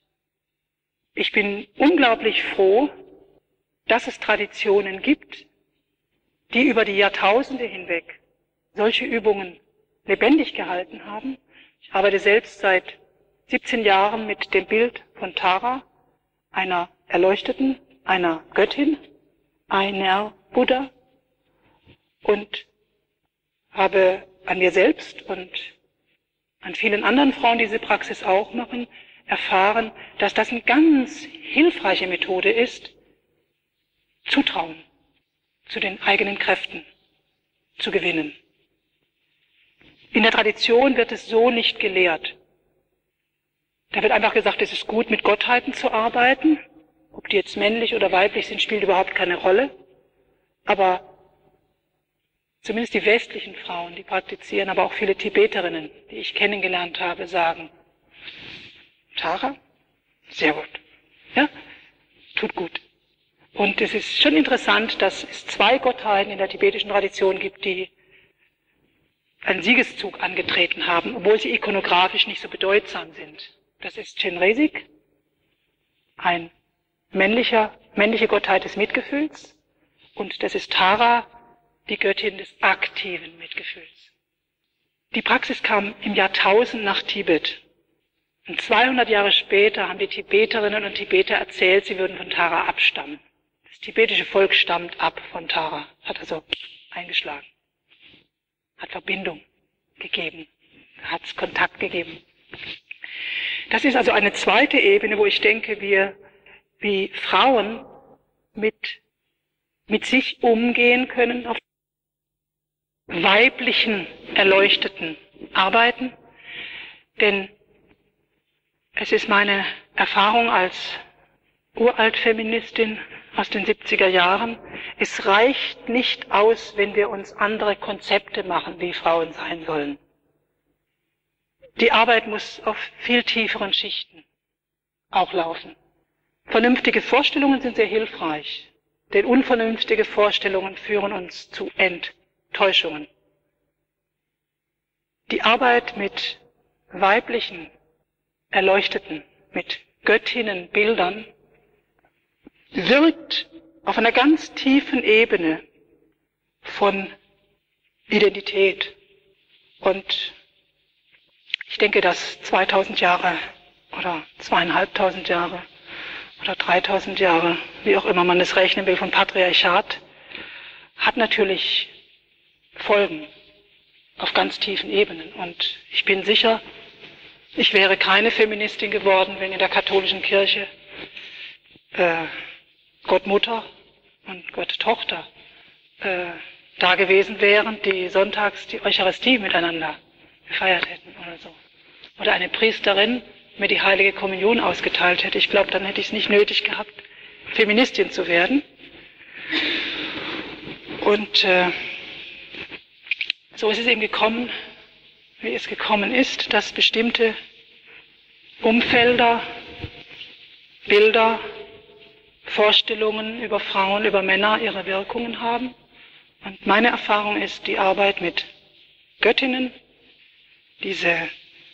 ich bin unglaublich froh, dass es Traditionen gibt, die über die Jahrtausende hinweg solche Übungen lebendig gehalten haben. Ich arbeite selbst seit siebzehn Jahren mit dem Bild von Tara, einer Erleuchteten, einer Göttin, einer Buddha, und habe an mir selbst und an vielen anderen Frauen, die diese Praxis auch machen, erfahren, dass das eine ganz hilfreiche Methode ist, Zutrauen zu den eigenen Kräften zu gewinnen. In der Tradition wird es so nicht gelehrt. Da wird einfach gesagt, es ist gut, mit Gottheiten zu arbeiten. Ob die jetzt männlich oder weiblich sind, spielt überhaupt keine Rolle. Aber zumindest die westlichen Frauen, die praktizieren, aber auch viele Tibeterinnen, die ich kennengelernt habe, sagen, Tara, sehr gut, ja, tut gut. Und es ist schon interessant, dass es zwei Gottheiten in der tibetischen Tradition gibt, die einen Siegeszug angetreten haben, obwohl sie ikonografisch nicht so bedeutsam sind. Das ist Chenrezig, ein männlicher, männliche Gottheit des Mitgefühls, und das ist Tara, die Göttin des aktiven Mitgefühls. Die Praxis kam im Jahrtausend nach Tibet Und zweihundert Jahre später haben die Tibeterinnen und Tibeter erzählt, sie würden von Tara abstammen. Das tibetische Volk stammt ab von Tara, hat also eingeschlagen, hat Verbindung gegeben, hat es Kontakt gegeben. Das ist also eine zweite Ebene, wo ich denke, wir wie Frauen mit, mit sich umgehen können auf weiblichen, erleuchteten Arbeiten. Denn es ist meine Erfahrung als Uraltfeministin aus den siebziger Jahren, es reicht nicht aus, wenn wir uns andere Konzepte machen, wie Frauen sein sollen. Die Arbeit muss auf viel tieferen Schichten auch laufen. Vernünftige Vorstellungen sind sehr hilfreich, denn unvernünftige Vorstellungen führen uns zu Enttäuschungen. Die Arbeit mit weiblichen, Erleuchteten, mit Göttinnenbildern wirkt auf einer ganz tiefen Ebene von Identität. Und ich denke, dass zweitausend Jahre oder zweieinhalbtausend Jahre oder dreitausend Jahre, wie auch immer man es rechnen will, von Patriarchat, hat natürlich Folgen auf ganz tiefen Ebenen. Und ich bin sicher, ich wäre keine Feministin geworden, wenn in der katholischen Kirche äh, Gott Mutter und Gott Tochter äh, da gewesen wären, die sonntags die Eucharistie miteinander gefeiert hätten oder so. Oder eine Priesterin mir die heilige Kommunion ausgeteilt hätte. Ich glaube, dann hätte ich es nicht nötig gehabt, Feministin zu werden. Und äh, so ist es eben gekommen, wie es gekommen ist, dass bestimmte Umfelder, Bilder, Vorstellungen über Frauen, über Männer ihre Wirkungen haben. Und meine Erfahrung ist, die Arbeit mit Göttinnen, diese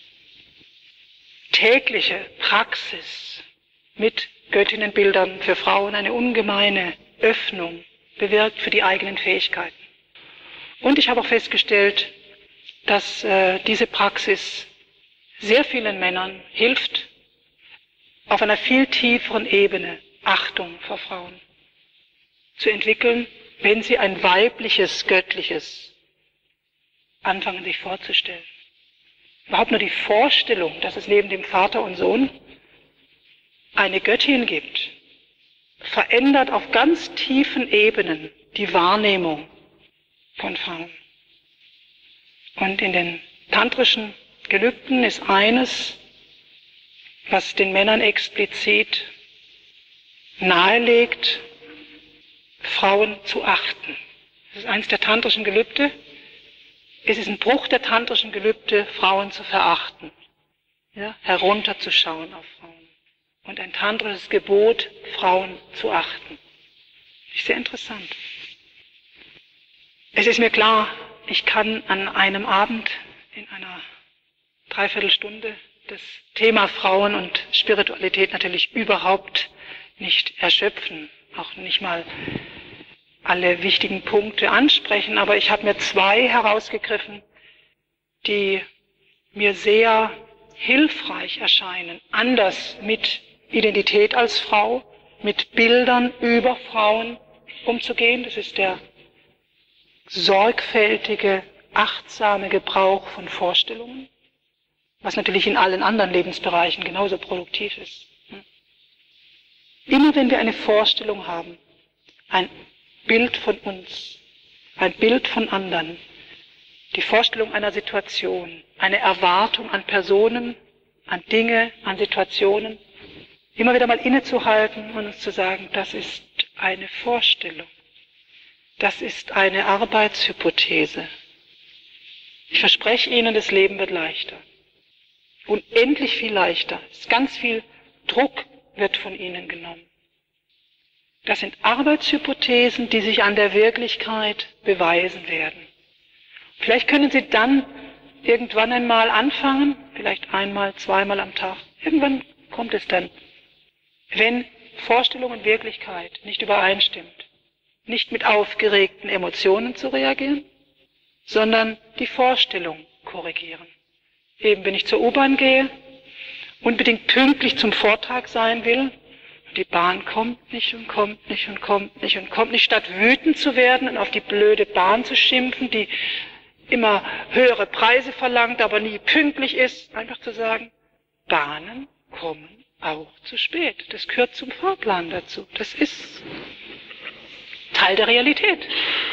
tägliche Praxis mit Göttinnenbildern für Frauen eine ungemeine Öffnung bewirkt für die eigenen Fähigkeiten. Und ich habe auch festgestellt, dass äh, diese Praxis sehr vielen Männern hilft, auf einer viel tieferen Ebene Achtung vor Frauen zu entwickeln, wenn sie ein weibliches, göttliches anfangen sich vorzustellen. Überhaupt nur die Vorstellung, dass es neben dem Vater und Sohn eine Göttin gibt, verändert auf ganz tiefen Ebenen die Wahrnehmung von Frauen. Und in den tantrischen Gelübden ist eines, was den Männern explizit nahelegt, Frauen zu achten. Das ist eines der tantrischen Gelübde. Es ist ein Bruch der tantrischen Gelübde, Frauen zu verachten, ja, herunterzuschauen auf Frauen. Und ein tantrisches Gebot, Frauen zu achten. Das ist sehr interessant. Es ist mir klar, ich kann an einem Abend in einer Dreiviertelstunde das Thema Frauen und Spiritualität natürlich überhaupt nicht erschöpfen, auch nicht mal alle wichtigen Punkte ansprechen, aber ich habe mir zwei herausgegriffen, die mir sehr hilfreich erscheinen, anders mit Identität als Frau, mit Bildern über Frauen umzugehen. Das ist der sorgfältige, achtsame Gebrauch von Vorstellungen, was natürlich in allen anderen Lebensbereichen genauso produktiv ist. Immer wenn wir eine Vorstellung haben, ein Bild von uns, ein Bild von anderen, die Vorstellung einer Situation, eine Erwartung an Personen, an Dinge, an Situationen, immer wieder mal innezuhalten und uns zu sagen, das ist eine Vorstellung, das ist eine Arbeitshypothese. Ich verspreche Ihnen, das Leben wird leichter, unendlich viel leichter, ganz viel Druck wird von Ihnen genommen. Das sind Arbeitshypothesen, die sich an der Wirklichkeit beweisen werden. Vielleicht können Sie dann irgendwann einmal anfangen, vielleicht einmal, zweimal am Tag. Irgendwann kommt es dann, wenn Vorstellung und Wirklichkeit nicht übereinstimmt, nicht mit aufgeregten Emotionen zu reagieren, sondern die Vorstellung korrigieren. Eben wenn ich zur U-Bahn gehe unbedingt pünktlich zum Vortrag sein will. Die Bahn kommt nicht und kommt nicht und kommt nicht und kommt nicht, statt wütend zu werden und auf die blöde Bahn zu schimpfen, die immer höhere Preise verlangt, aber nie pünktlich ist, einfach zu sagen, Bahnen kommen auch zu spät. Das gehört zum Fahrplan dazu. Das ist Teil der Realität.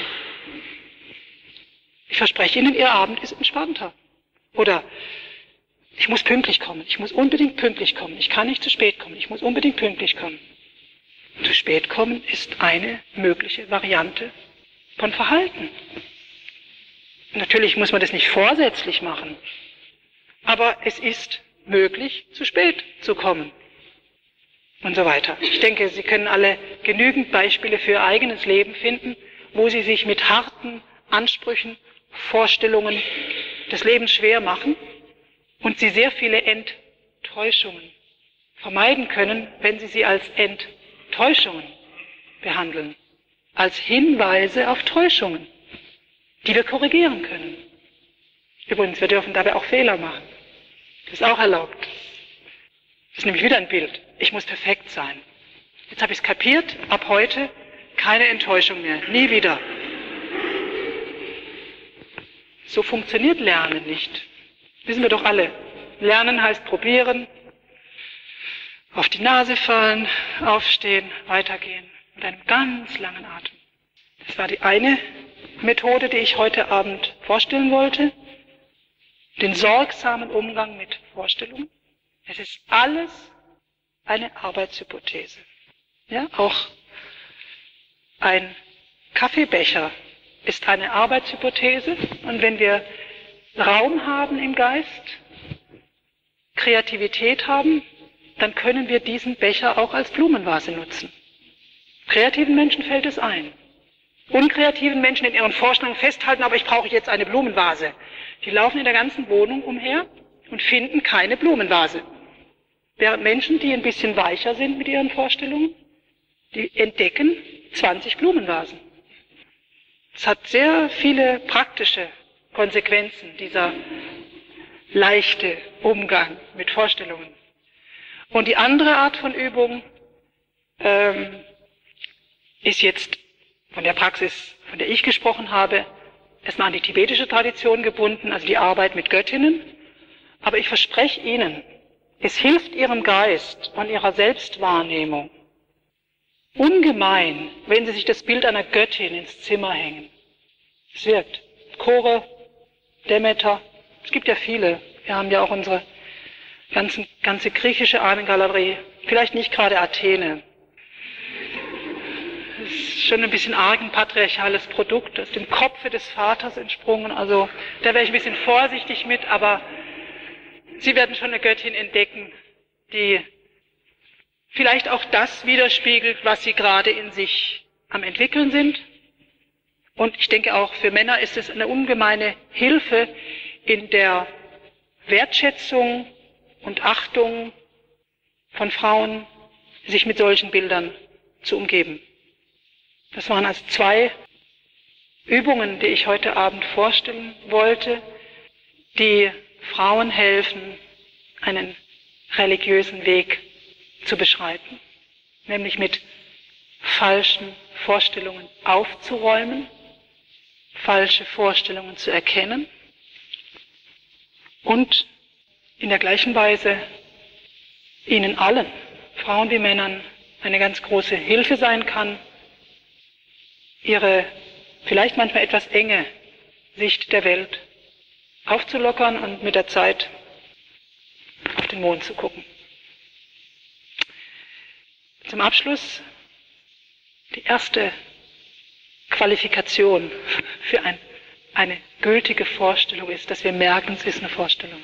Ich verspreche Ihnen, Ihr Abend ist entspannter. Oder ich muss pünktlich kommen, ich muss unbedingt pünktlich kommen, ich kann nicht zu spät kommen, ich muss unbedingt pünktlich kommen. Zu spät kommen ist eine mögliche Variante von Verhalten. Natürlich muss man das nicht vorsätzlich machen, aber es ist möglich, zu spät zu kommen und so weiter. Ich denke, Sie können alle genügend Beispiele für Ihr eigenes Leben finden, wo Sie sich mit harten Ansprüchen, Vorstellungen des Lebens schwer machen und Sie sehr viele Enttäuschungen vermeiden können, wenn Sie sie als Enttäuschungen behandeln, als Hinweise auf Täuschungen, die wir korrigieren können. Übrigens, wir dürfen dabei auch Fehler machen. Das ist auch erlaubt. Das ist nämlich wieder ein Bild. Ich muss perfekt sein. Jetzt habe ich es kapiert, ab heute keine Enttäuschung mehr, nie wieder. So funktioniert Lernen nicht. Wissen wir doch alle. Lernen heißt probieren, auf die Nase fallen, aufstehen, weitergehen mit einem ganz langen Atem. Das war die eine Methode, die ich heute Abend vorstellen wollte. Den sorgsamen Umgang mit Vorstellungen. Es ist alles eine Arbeitshypothese. Ja, auch ein Kaffeebecher ist eine Arbeitshypothese. Und wenn wir Raum haben im Geist, Kreativität haben, dann können wir diesen Becher auch als Blumenvase nutzen. Kreativen Menschen fällt es ein. Unkreativen Menschen in ihren Vorstellungen festhalten, aber ich brauche jetzt eine Blumenvase. Die laufen in der ganzen Wohnung umher und finden keine Blumenvase. Während Menschen, die ein bisschen weicher sind mit ihren Vorstellungen, die entdecken zwanzig Blumenvasen. Es hat sehr viele praktische Konsequenzen, dieser leichte Umgang mit Vorstellungen. Und die andere Art von Übung ähm, ist jetzt von der Praxis, von der ich gesprochen habe, erstmal an die tibetische Tradition gebunden, also die Arbeit mit Göttinnen. Aber ich verspreche Ihnen, es hilft Ihrem Geist und Ihrer Selbstwahrnehmung ungemein, wenn Sie sich das Bild einer Göttin ins Zimmer hängen. Es wirkt. Chore, Demeter, es gibt ja viele. Wir haben ja auch unsere ganzen, ganze griechische Ahnengalerie. Vielleicht nicht gerade Athene. Das ist schon ein bisschen arg ein patriarchales Produkt, aus dem Kopfe des Vaters entsprungen. Also da wäre ich ein bisschen vorsichtig mit, aber Sie werden schon eine Göttin entdecken, die vielleicht auch das widerspiegelt, was Sie gerade in sich am entwickeln sind. Und ich denke auch für Männer ist es eine ungemeine Hilfe in der Wertschätzung und Achtung von Frauen, sich mit solchen Bildern zu umgeben. Das waren also zwei Übungen, die ich heute Abend vorstellen wollte, die Frauen helfen, einen religiösen Weg zu beschreiten, nämlich mit falschen Vorstellungen aufzuräumen, falsche Vorstellungen zu erkennen und in der gleichen Weise Ihnen allen, Frauen wie Männern, eine ganz große Hilfe sein kann, Ihre vielleicht manchmal etwas enge Sicht der Welt aufzulockern und mit der Zeit auf den Mond zu gucken. Zum Abschluss die erste Qualifikation für ein, eine gültige Vorstellung ist, dass wir merken, es ist eine Vorstellung.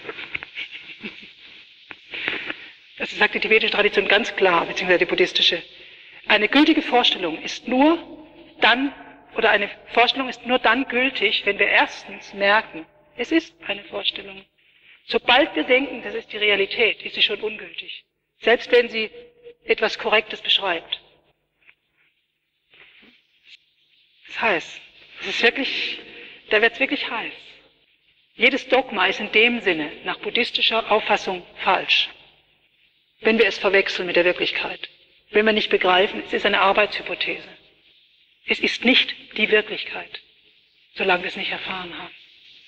Das sagt die tibetische Tradition ganz klar, beziehungsweise die buddhistische. Eine gültige Vorstellung ist nur dann, oder eine Vorstellung ist nur dann gültig, wenn wir erstens merken, es ist eine Vorstellung. Sobald wir denken, das ist die Realität, ist sie schon ungültig. Selbst wenn sie etwas Korrektes beschreibt. Das heißt, es ist wirklich, da wird es wirklich heiß. Jedes Dogma ist in dem Sinne nach buddhistischer Auffassung falsch. wenn wir es verwechseln mit der Wirklichkeit. Wenn wir nicht begreifen, es ist eine Arbeitshypothese. Es ist nicht die Wirklichkeit, solange wir es nicht erfahren haben.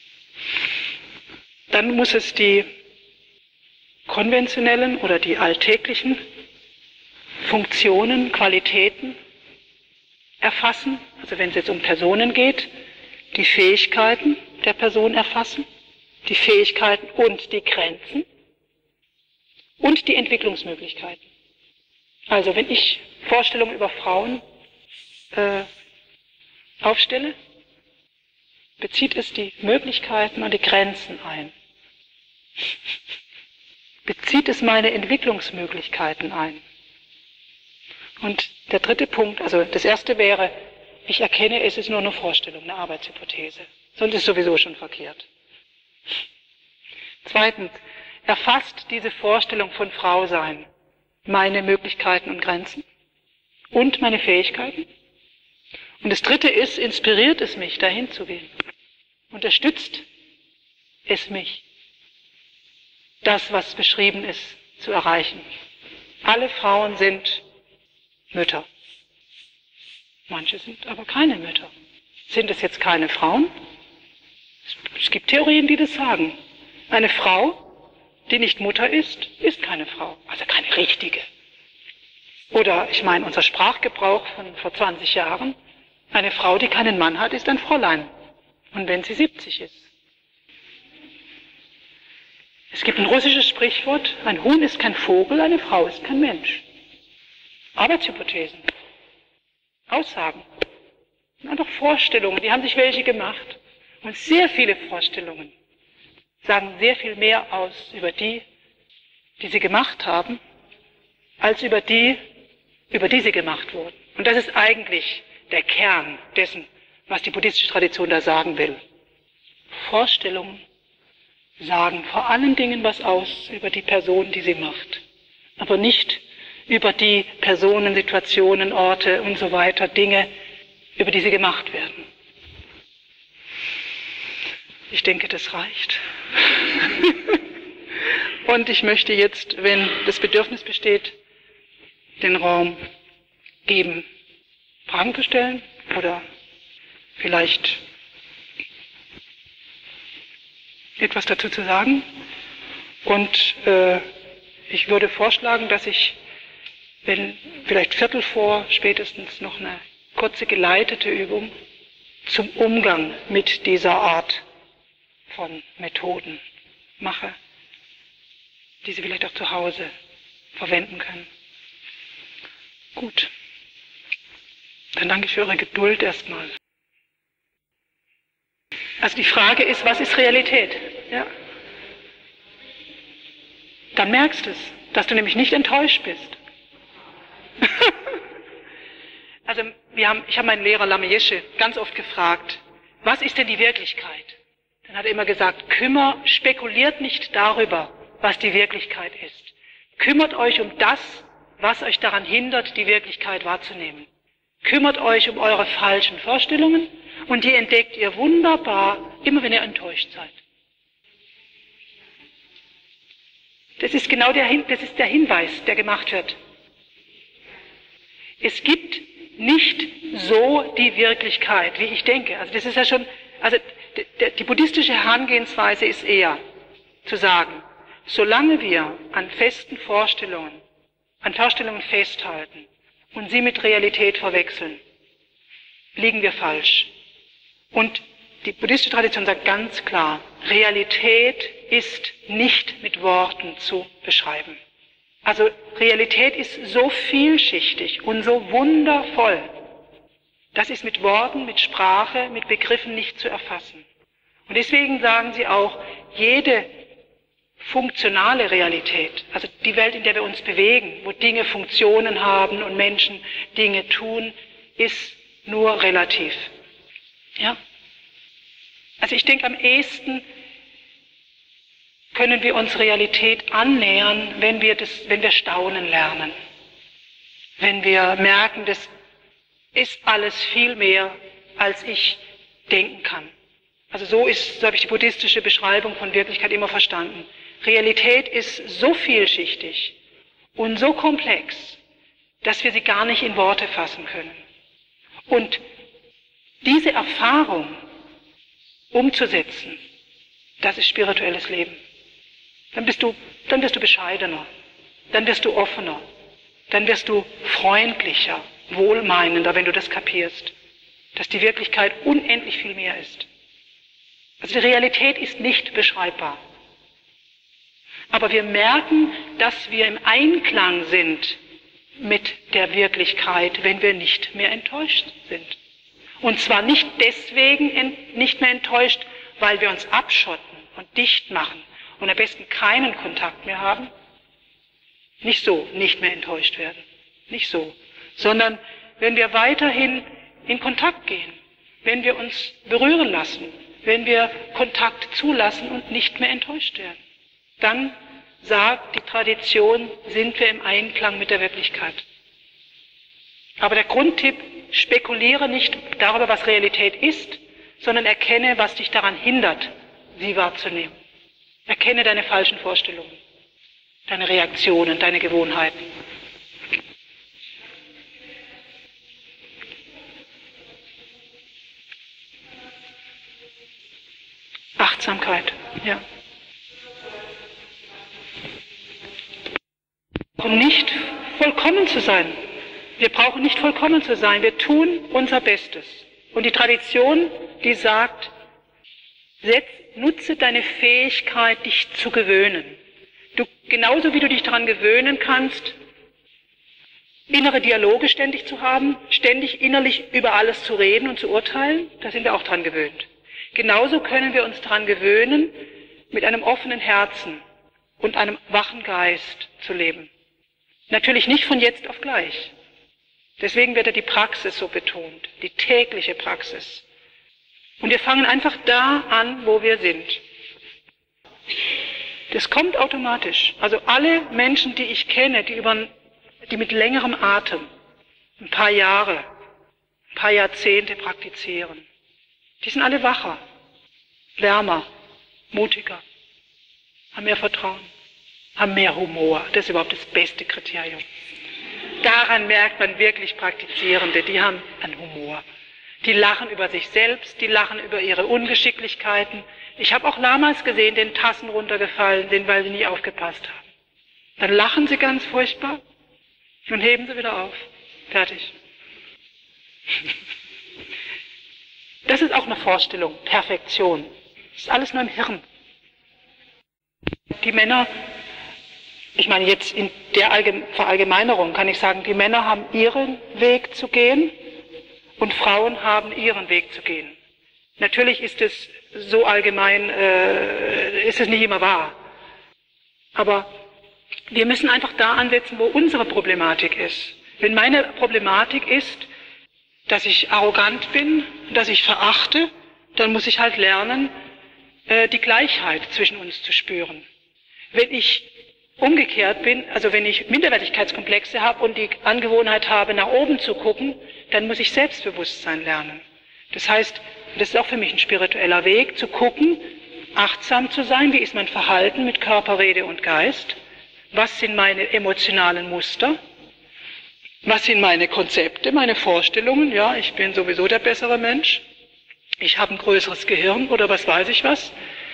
Dann muss es die konventionellen oder die alltäglichen Funktionen, Qualitäten erfassen, also wenn es jetzt um Personen geht, die Fähigkeiten der Person erfassen, die Fähigkeiten und die Grenzen und die Entwicklungsmöglichkeiten. Also wenn ich Vorstellungen über Frauen äh, aufstelle, bezieht es die Möglichkeiten und die Grenzen ein. Bezieht es meine Entwicklungsmöglichkeiten ein. Und der dritte Punkt, also das erste wäre, ich erkenne, es ist nur eine Vorstellung, eine Arbeitshypothese. Sonst ist es sowieso schon verkehrt. Zweitens, erfasst diese Vorstellung von Frausein meine Möglichkeiten und Grenzen und meine Fähigkeiten? Und das dritte ist, inspiriert es mich, dahin zu gehen? Unterstützt es mich, das, was beschrieben ist, zu erreichen? Alle Frauen sind Mütter. Manche sind aber keine Mütter. Sind es jetzt keine Frauen? Es gibt Theorien, die das sagen. Eine Frau, die nicht Mutter ist, ist keine Frau, also keine richtige. Oder, ich meine, unser Sprachgebrauch von vor zwanzig Jahren, eine Frau, die keinen Mann hat, ist ein Fräulein. Und wenn sie siebzig ist. Es gibt ein russisches Sprichwort, ein Huhn ist kein Vogel, eine Frau ist kein Mensch. Arbeitshypothesen, Aussagen, einfach Vorstellungen, die haben sich welche gemacht. Und sehr viele Vorstellungen sagen sehr viel mehr aus über die, die sie gemacht haben, als über die, über die sie gemacht wurden. Und das ist eigentlich der Kern dessen, was die buddhistische Tradition da sagen will. Vorstellungen sagen vor allen Dingen was aus über die Person, die sie macht, aber nicht über die Personen, Situationen, Orte und so weiter, Dinge, über die sie gemacht werden. Ich denke, das reicht. Und ich möchte jetzt, wenn das Bedürfnis besteht, den Raum geben, Fragen zu stellen oder vielleicht etwas dazu zu sagen. Und äh, ich würde vorschlagen, dass ich, wenn vielleicht Viertel vor, spätestens noch eine kurze geleitete Übung zum Umgang mit dieser Art von Methoden mache, die Sie vielleicht auch zu Hause verwenden können. Gut. Dann danke ich für Ihre Geduld erstmal. Also die Frage ist, was ist Realität? Ja. Dann merkst du es, dass du nämlich nicht enttäuscht bist. Also wir haben, ich habe meinen Lehrer Lama Yeshe ganz oft gefragt, was ist denn die Wirklichkeit? Dann hat er immer gesagt, kümmer, spekuliert nicht darüber, was die Wirklichkeit ist. Kümmert euch um das, was euch daran hindert, die Wirklichkeit wahrzunehmen. Kümmert euch um eure falschen Vorstellungen und die entdeckt ihr wunderbar, immer wenn ihr enttäuscht seid. Das ist genau der, das ist der Hinweis, der gemacht wird. Es gibt nicht so die Wirklichkeit, wie ich denke. Also das ist ja schon, also die buddhistische Herangehensweise ist eher zu sagen, solange wir an festen Vorstellungen, an Vorstellungen festhalten und sie mit Realität verwechseln, liegen wir falsch. Und die buddhistische Tradition sagt ganz klar, Realität ist nicht mit Worten zu beschreiben. Also Realität ist so vielschichtig und so wundervoll, das ist mit Worten, mit Sprache, mit Begriffen nicht zu erfassen. Und deswegen sagen sie auch, jede funktionale Realität, also die Welt, in der wir uns bewegen, wo Dinge Funktionen haben und Menschen Dinge tun, ist nur relativ. Ja? Also ich denke, am ehesten können wir uns Realität annähern, wenn wir, das, wenn wir staunen lernen. Wenn wir merken, das ist alles viel mehr, als ich denken kann. Also so ist, so habe ich die buddhistische Beschreibung von Wirklichkeit immer verstanden. Realität ist so vielschichtig und so komplex, dass wir sie gar nicht in Worte fassen können. Und diese Erfahrung umzusetzen, das ist spirituelles Leben. Dann bist du, dann wirst du bescheidener, dann wirst du offener, dann wirst du freundlicher, wohlmeinender, wenn du das kapierst, dass die Wirklichkeit unendlich viel mehr ist. Also die Realität ist nicht beschreibbar. Aber wir merken, dass wir im Einklang sind mit der Wirklichkeit, wenn wir nicht mehr enttäuscht sind. Und zwar nicht deswegen nicht mehr enttäuscht, weil wir uns abschotten und dicht machen und am besten keinen Kontakt mehr haben. Nicht so, nicht mehr enttäuscht werden. Nicht so. Sondern wenn wir weiterhin in Kontakt gehen, wenn wir uns berühren lassen, wenn wir Kontakt zulassen und nicht mehr enttäuscht werden, dann sagt die Tradition, sind wir im Einklang mit der Wirklichkeit. Aber der Grundtipp, spekuliere nicht darüber, was Realität ist, sondern erkenne, was dich daran hindert, sie wahrzunehmen. Erkenne deine falschen Vorstellungen, deine Reaktionen, deine Gewohnheiten. Achtsamkeit, ja. Um nicht vollkommen zu sein. Wir brauchen nicht vollkommen zu sein. Wir tun unser Bestes. Und die Tradition, die sagt, setz, nutze deine Fähigkeit, dich zu gewöhnen. Du, genauso wie du dich daran gewöhnen kannst, innere Dialoge ständig zu haben, ständig innerlich über alles zu reden und zu urteilen, da sind wir auch dran gewöhnt. Genauso können wir uns daran gewöhnen, mit einem offenen Herzen und einem wachen Geist zu leben. Natürlich nicht von jetzt auf gleich. Deswegen wird ja die Praxis so betont, die tägliche Praxis. Und wir fangen einfach da an, wo wir sind. Das kommt automatisch. Also alle Menschen, die ich kenne, die, über, die mit längerem Atem ein paar Jahre, ein paar Jahrzehnte praktizieren, die sind alle wacher, wärmer, mutiger, haben mehr Vertrauen, haben mehr Humor. Das ist überhaupt das beste Kriterium. Daran merkt man wirklich Praktizierende, die haben einen Humor. Die lachen über sich selbst, die lachen über ihre Ungeschicklichkeiten. Ich habe auch Lamas gesehen, denen Tassen runtergefallen sind, weil sie nie aufgepasst haben. Dann lachen sie ganz furchtbar und heben sie wieder auf. Fertig. Das ist auch eine Vorstellung, Perfektion. Das ist alles nur im Hirn. Die Männer, ich meine jetzt in der Verallgemeinerung kann ich sagen, die Männer haben ihren Weg zu gehen und Frauen haben ihren Weg zu gehen. Natürlich ist es so allgemein, äh, ist es nicht immer wahr. Aber wir müssen einfach da ansetzen, wo unsere Problematik ist. Wenn meine Problematik ist, dass ich arrogant bin, dass ich verachte, dann muss ich halt lernen, äh, die Gleichheit zwischen uns zu spüren. Wenn ich umgekehrt bin, also wenn ich Minderwertigkeitskomplexe habe und die Angewohnheit habe, nach oben zu gucken, dann muss ich Selbstbewusstsein lernen. Das heißt, das ist auch für mich ein spiritueller Weg, zu gucken, achtsam zu sein, wie ist mein Verhalten mit Körper, Rede und Geist, was sind meine emotionalen Muster, was sind meine Konzepte, meine Vorstellungen, ja, ich bin sowieso der bessere Mensch, ich habe ein größeres Gehirn oder was weiß ich was.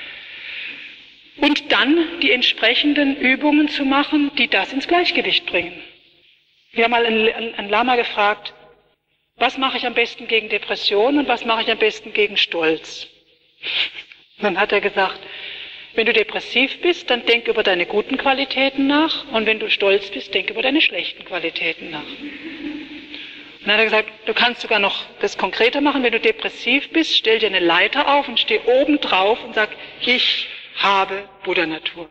Und dann die entsprechenden Übungen zu machen, die das ins Gleichgewicht bringen. Wir haben mal einen, einen Lama gefragt, was mache ich am besten gegen Depression und was mache ich am besten gegen Stolz? Dann hat er gesagt, wenn du depressiv bist, dann denk über deine guten Qualitäten nach und wenn du stolz bist, denk über deine schlechten Qualitäten nach. Und dann hat er gesagt, du kannst sogar noch das konkreter machen, wenn du depressiv bist, stell dir eine Leiter auf und steh oben drauf und sag, ich habe Buddha-Natur.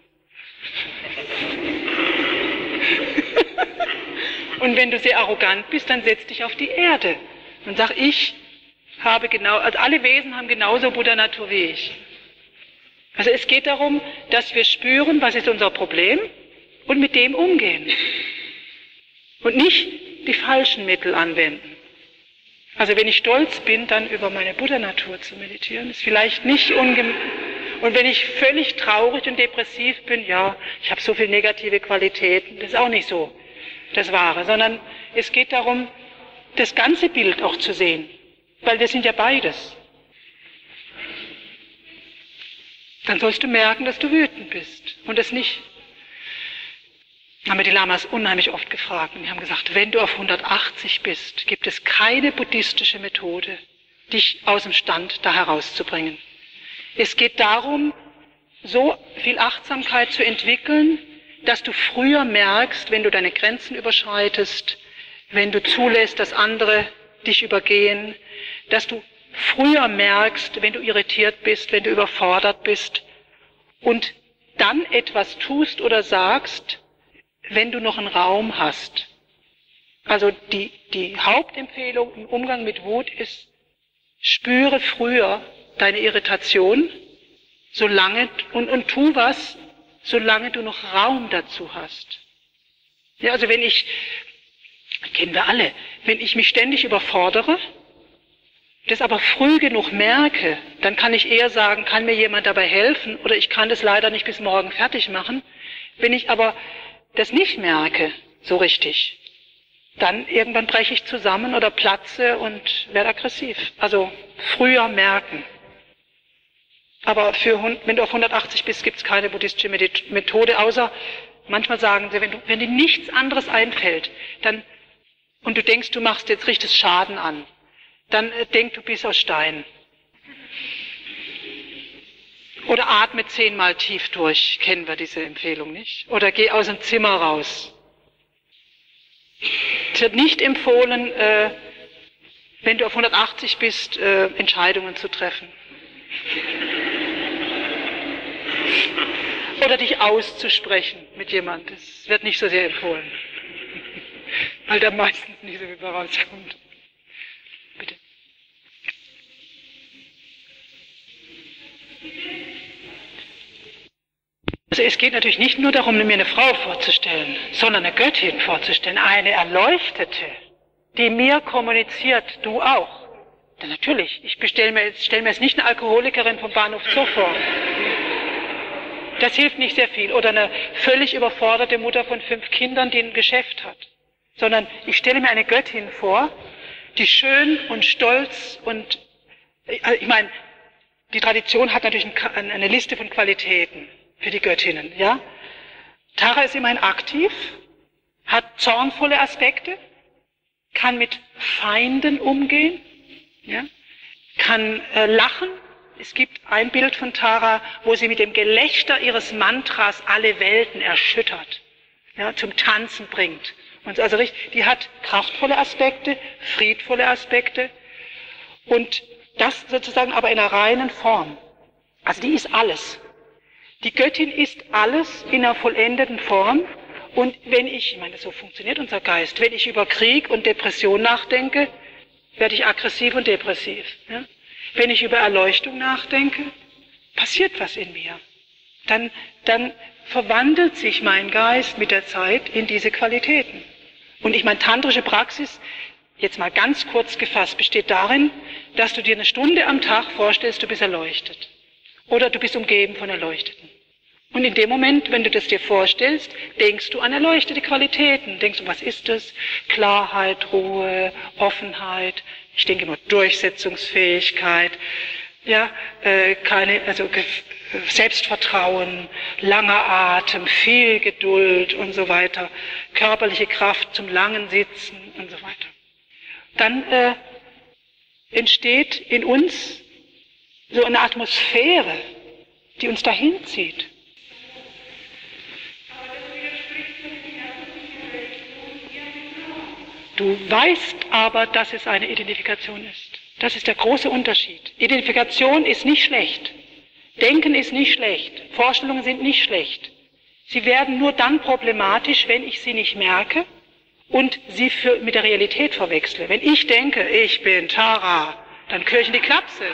Und wenn du sehr arrogant bist, dann setz dich auf die Erde und sag, ich habe genau, also alle Wesen haben genauso Buddha-Natur wie ich. Also es geht darum, dass wir spüren, was ist unser Problem und mit dem umgehen. Und nicht die falschen Mittel anwenden. Also wenn ich stolz bin, dann über meine Buddha-Natur zu meditieren, ist vielleicht nicht unge Und wenn ich völlig traurig und depressiv bin, ja, ich habe so viele negative Qualitäten, das ist auch nicht so das Wahre, sondern es geht darum, das ganze Bild auch zu sehen, weil wir sind ja beides. Dann sollst du merken, dass du wütend bist und es nicht. Haben wir die Lamas unheimlich oft gefragt und die haben gesagt, wenn du auf hundertachtzig bist, gibt es keine buddhistische Methode, dich aus dem Stand da herauszubringen. Es geht darum, so viel Achtsamkeit zu entwickeln, dass du früher merkst, wenn du deine Grenzen überschreitest, wenn du zulässt, dass andere dich übergehen, dass du früher merkst, wenn du irritiert bist, wenn du überfordert bist und dann etwas tust oder sagst, wenn du noch einen Raum hast. Also die, die Hauptempfehlung im Umgang mit Wut ist, spüre früher deine Irritation, solange, und, und tu was, solange du noch Raum dazu hast. Ja, also wenn ich, kennen wir alle, wenn ich mich ständig überfordere, das aber früh genug merke, dann kann ich eher sagen, kann mir jemand dabei helfen oder ich kann das leider nicht bis morgen fertig machen. Wenn ich aber das nicht merke, so richtig, dann irgendwann breche ich zusammen oder platze und werde aggressiv. Also früher merken. Aber für, wenn du auf hundertachtzig bist, gibt es keine buddhistische Methode, außer manchmal sagen sie, wenn, du, wenn dir nichts anderes einfällt, dann, und du denkst, du machst jetzt richtig Schaden an, dann äh, denk, du bist aus Stein. Oder atme zehnmal tief durch, kennen wir diese Empfehlung nicht? Oder geh aus dem Zimmer raus. Es wird nicht empfohlen, äh, wenn du auf hundertachtzig bist, äh, Entscheidungen zu treffen. Oder dich auszusprechen mit jemandem. Das wird nicht so sehr empfohlen. Weil da meistens nicht so viel rauskommt. Bitte. Also es geht natürlich nicht nur darum, mir eine Frau vorzustellen, sondern eine Göttin vorzustellen, eine Erleuchtete, die mir kommuniziert, du auch. Denn natürlich, ich bestelle mir jetzt, stelle mir jetzt nicht eine Alkoholikerin vom Bahnhof Zoo vor. Das hilft nicht sehr viel. Oder eine völlig überforderte Mutter von fünf Kindern, die ein Geschäft hat. Sondern ich stelle mir eine Göttin vor, die schön und stolz und, ich meine, die Tradition hat natürlich eine Liste von Qualitäten für die Göttinnen, ja. Tara ist immerhin aktiv, hat zornvolle Aspekte, kann mit Feinden umgehen, ja, kann äh, lachen. Es gibt ein Bild von Tara, wo sie mit dem Gelächter ihres Mantras alle Welten erschüttert, ja, zum Tanzen bringt. Und also die hat kraftvolle Aspekte, friedvolle Aspekte und das sozusagen aber in einer reinen Form. Also die ist alles. Die Göttin ist alles in einer vollendeten Form. Und wenn ich, ich meine, so funktioniert unser Geist, wenn ich über Krieg und Depression nachdenke, werde ich aggressiv und depressiv. Ja? Wenn ich über Erleuchtung nachdenke, passiert was in mir. Dann, dann verwandelt sich mein Geist mit der Zeit in diese Qualitäten. Und ich meine, tantrische Praxis, jetzt mal ganz kurz gefasst, besteht darin, dass du dir eine Stunde am Tag vorstellst, du bist erleuchtet. Oder du bist umgeben von Erleuchteten. Und in dem Moment, wenn du das dir vorstellst, denkst du an erleuchtete Qualitäten. Denkst du, was ist das? Klarheit, Ruhe, Offenheit. Ich denke immer Durchsetzungsfähigkeit. Ja, äh, keine, also Selbstvertrauen, langer Atem, viel Geduld und so weiter. Körperliche Kraft zum langen Sitzen und so weiter. Dann äh, entsteht in uns so eine Atmosphäre, die uns dahin zieht. Du weißt aber, dass es eine Identifikation ist. Das ist der große Unterschied. Identifikation ist nicht schlecht. Denken ist nicht schlecht. Vorstellungen sind nicht schlecht. Sie werden nur dann problematisch, wenn ich sie nicht merke und sie für, mit der Realität verwechsle. Wenn ich denke, ich bin Tara, dann kriege ich in die Klapse.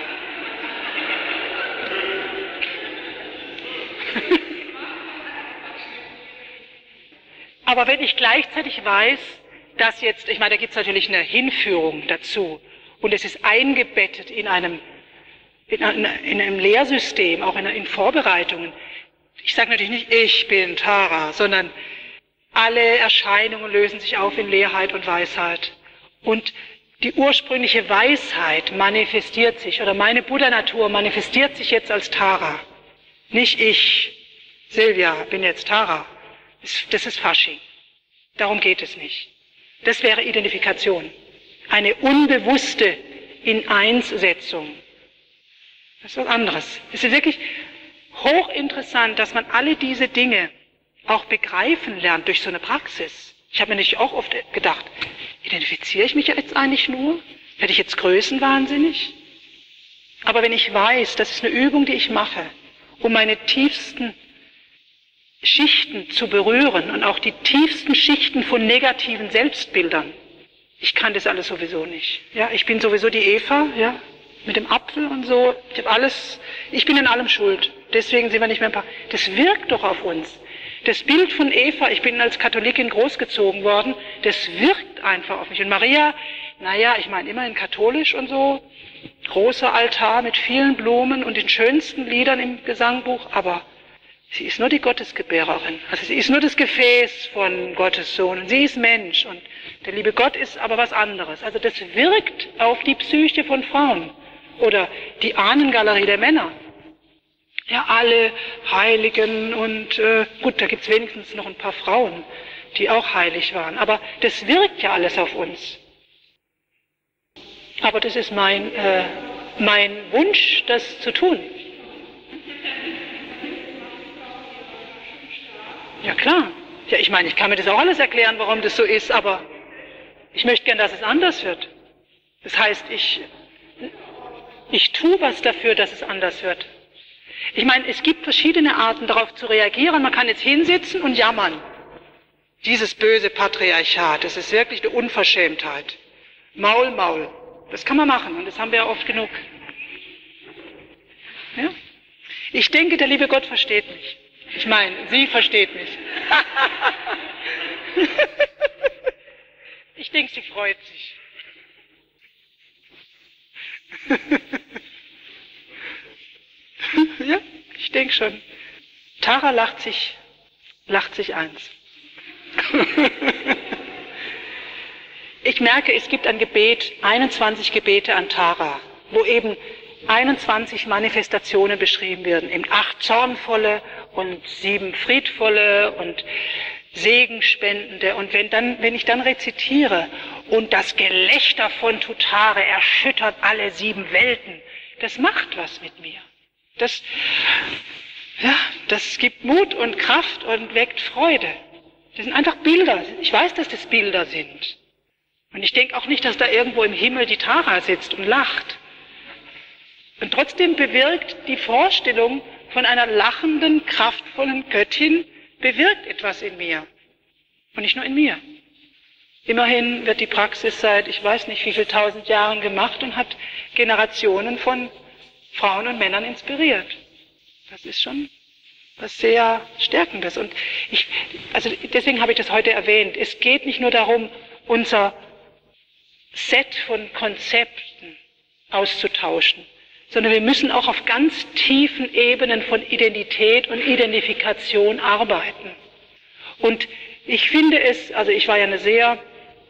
Aber wenn ich gleichzeitig weiß, dass jetzt, ich meine, da gibt es natürlich eine Hinführung dazu und es ist eingebettet in einem in, in, in einem Lehrsystem, auch in, in Vorbereitungen. Ich sage natürlich nicht, ich bin Tara, sondern alle Erscheinungen lösen sich auf in Leerheit und Weisheit. Und die ursprüngliche Weisheit manifestiert sich, oder meine Buddha-Natur manifestiert sich jetzt als Tara. Nicht ich, Silvia, bin jetzt Tara. Das ist Fasching. Darum geht es nicht. Das wäre Identifikation. Eine unbewusste Ineinssetzung. Das ist was anderes. Es ist wirklich hochinteressant, dass man alle diese Dinge auch begreifen lernt durch so eine Praxis. Ich habe mir natürlich auch oft gedacht, identifiziere ich mich jetzt eigentlich nur? Werde ich jetzt größenwahnsinnig? Aber wenn ich weiß, das ist eine Übung, die ich mache, um meine tiefsten Schichten zu berühren und auch die tiefsten Schichten von negativen Selbstbildern. Ich kann das alles sowieso nicht. Ja, ich bin sowieso die Eva, ja, mit dem Apfel und so. Ich habe alles, ich bin in allem schuld. Deswegen sind wir nicht mehr ein paar. Das wirkt doch auf uns. Das Bild von Eva, ich bin als Katholikin großgezogen worden, das wirkt einfach auf mich. Und Maria, naja, ich meine immerhin katholisch und so, großer Altar mit vielen Blumen und den schönsten Liedern im Gesangbuch, aber sie ist nur die Gottesgebärerin. Also sie ist nur das Gefäß von Gottes Sohn und sie ist Mensch und der liebe Gott ist aber was anderes. Also das wirkt auf die Psyche von Frauen oder die Ahnengalerie der Männer. Ja, alle Heiligen und äh, gut, da gibt es wenigstens noch ein paar Frauen, die auch heilig waren. Aber das wirkt ja alles auf uns. Aber das ist mein, äh, mein Wunsch, das zu tun. Ja klar. Ja, ich meine, ich kann mir das auch alles erklären, warum das so ist, aber ich möchte gern, dass es anders wird. Das heißt, ich, ich tue was dafür, dass es anders wird. Ich meine, es gibt verschiedene Arten, darauf zu reagieren. Man kann jetzt hinsitzen und jammern. Dieses böse Patriarchat, das ist wirklich eine Unverschämtheit. Maul, Maul. Das kann man machen und das haben wir ja oft genug. Ja? Ich denke, der liebe Gott versteht mich. Ich meine, sie versteht mich. Ich denke, sie freut sich. Ja, ich denke schon. Tara lacht sich, lacht sich eins. Ich merke, es gibt ein Gebet, einundzwanzig Gebete an Tara, wo eben einundzwanzig Manifestationen beschrieben werden. Eben acht zornvolle und sieben friedvolle und segenspendende. Und wenn, dann, wenn ich dann rezitiere und das Gelächter von Tutare erschüttert alle sieben Welten, das macht was mit mir. Das, ja, das gibt Mut und Kraft und weckt Freude. Das sind einfach Bilder. Ich weiß, dass das Bilder sind. Und ich denke auch nicht, dass da irgendwo im Himmel die Tara sitzt und lacht. Und trotzdem bewirkt die Vorstellung von einer lachenden, kraftvollen Göttin, bewirkt etwas in mir. Und nicht nur in mir. Immerhin wird die Praxis seit, ich weiß nicht wie viel tausend Jahren gemacht und hat Generationen von Frauen und Männern inspiriert. Das ist schon was sehr Stärkendes. Und ich, also deswegen habe ich das heute erwähnt. Es geht nicht nur darum, unser Set von Konzepten auszutauschen, sondern wir müssen auch auf ganz tiefen Ebenen von Identität und Identifikation arbeiten. Und ich finde es, also ich war ja eine sehr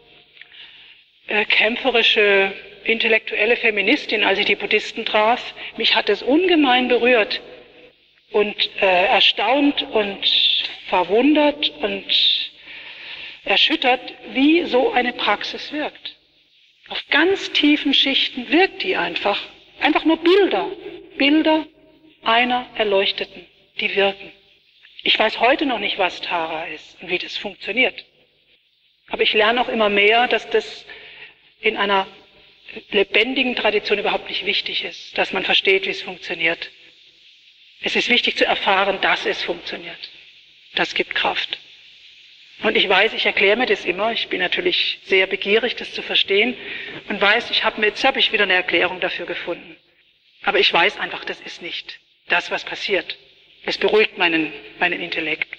äh, kämpferische, intellektuelle Feministin, als ich die Buddhisten traf. Mich hat es ungemein berührt und äh, erstaunt und verwundert und erschüttert, wie so eine Praxis wirkt. Auf ganz tiefen Schichten wirkt die einfach. Einfach nur Bilder. Bilder einer Erleuchteten, die wirken. Ich weiß heute noch nicht, was Tara ist und wie das funktioniert. Aber ich lerne auch immer mehr, dass das in einer lebendigen Tradition überhaupt nicht wichtig ist, dass man versteht, wie es funktioniert. Es ist wichtig zu erfahren, dass es funktioniert. Das gibt Kraft. Und ich weiß, ich erkläre mir das immer, ich bin natürlich sehr begierig, das zu verstehen und weiß, ich habe mir, jetzt habe ich wieder eine Erklärung dafür gefunden. Aber ich weiß einfach, das ist nicht das, was passiert. Es beruhigt meinen, meinen Intellekt.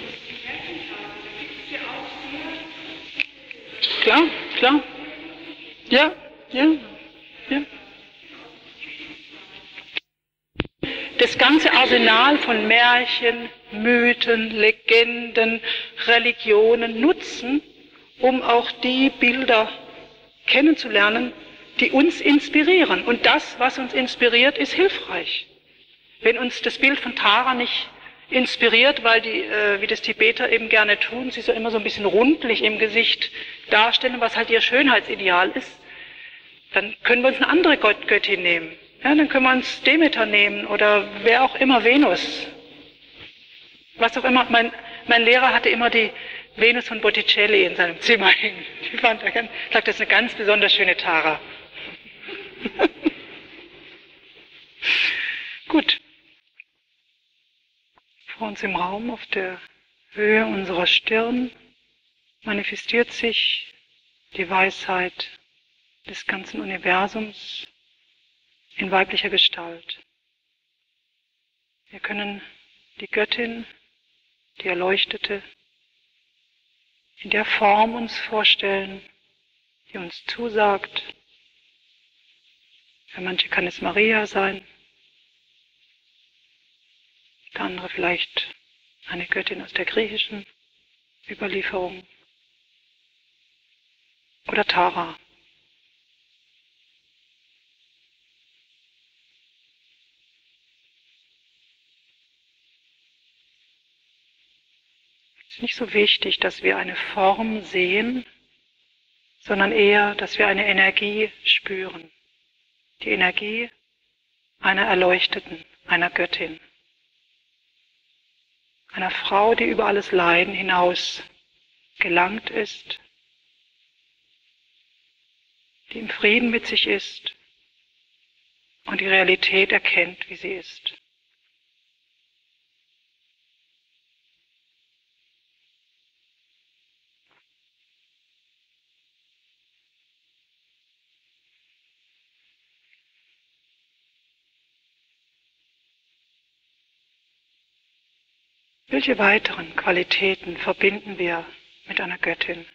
Klar, klar. Ja, ja, ja. Das ganze Arsenal von Märchen, Mythen, Legenden, Religionen nutzen, um auch die Bilder kennenzulernen, die uns inspirieren. Und das, was uns inspiriert, ist hilfreich. Wenn uns das Bild von Tara nicht inspiriert, weil die, äh, wie das Tibeter eben gerne tun, sie so immer so ein bisschen rundlich im Gesicht darstellen, was halt ihr Schönheitsideal ist, dann können wir uns eine andere Gott, Göttin nehmen. Ja, dann können wir uns Demeter nehmen oder wer auch immer, Venus. Was auch immer. Mein, mein Lehrer hatte immer die Venus von Botticelli in seinem Zimmer hängen. Die fand er ganz, sagt, das ist eine ganz besonders schöne Tara. Gut. Vor uns im Raum, auf der Höhe unserer Stirn, manifestiert sich die Weisheit des ganzen Universums in weiblicher Gestalt. Wir können die Göttin, die Erleuchtete, in der Form uns vorstellen, die uns zusagt. Für manche kann es Maria sein, für andere vielleicht eine Göttin aus der griechischen Überlieferung oder Tara. Es ist nicht so wichtig, dass wir eine Form sehen, sondern eher, dass wir eine Energie spüren. Die Energie einer Erleuchteten, einer Göttin. Einer Frau, die über alles Leiden hinaus gelangt ist, die im Frieden mit sich ist und die Realität erkennt, wie sie ist. Welche weiteren Qualitäten verbinden wir mit einer Göttin?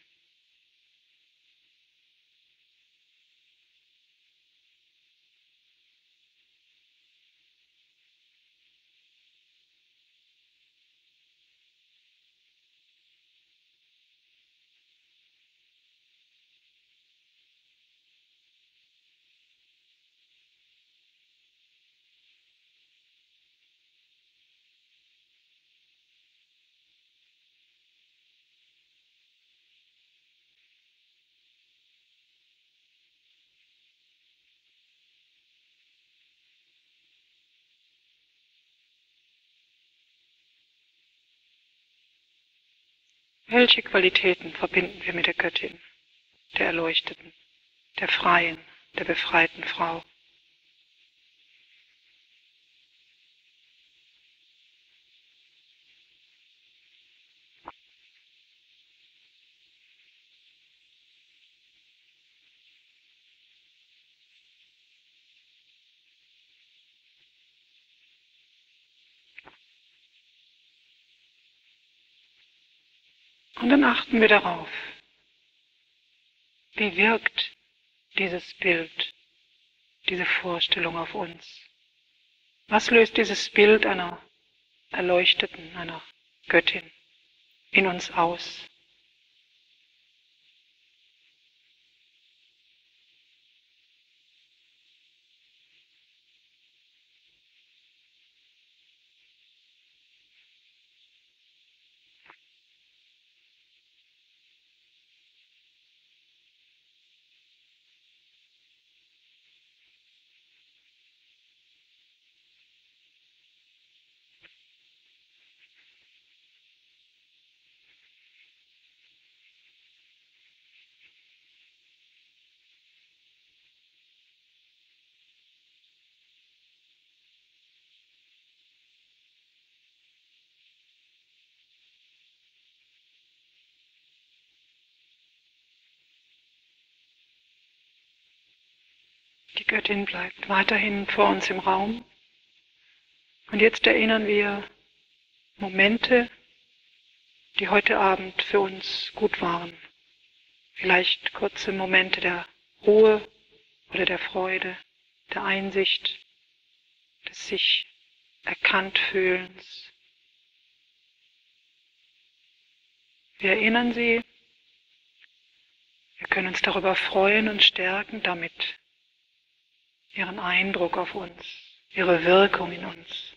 Welche Qualitäten verbinden wir mit der Göttin, der Erleuchteten, der Freien, der befreiten Frau? Und dann achten wir darauf, wie wirkt dieses Bild, diese Vorstellung auf uns? Was löst dieses Bild einer Erleuchteten, einer Göttin in uns aus? Die Göttin bleibt weiterhin vor uns im Raum. Und jetzt erinnern wir Momente, die heute Abend für uns gut waren. Vielleicht kurze Momente der Ruhe oder der Freude, der Einsicht, des sich erkannt Fühlens. Wir erinnern Sie, wir können uns darüber freuen und stärken damit ihren Eindruck auf uns, ihre Wirkung in uns.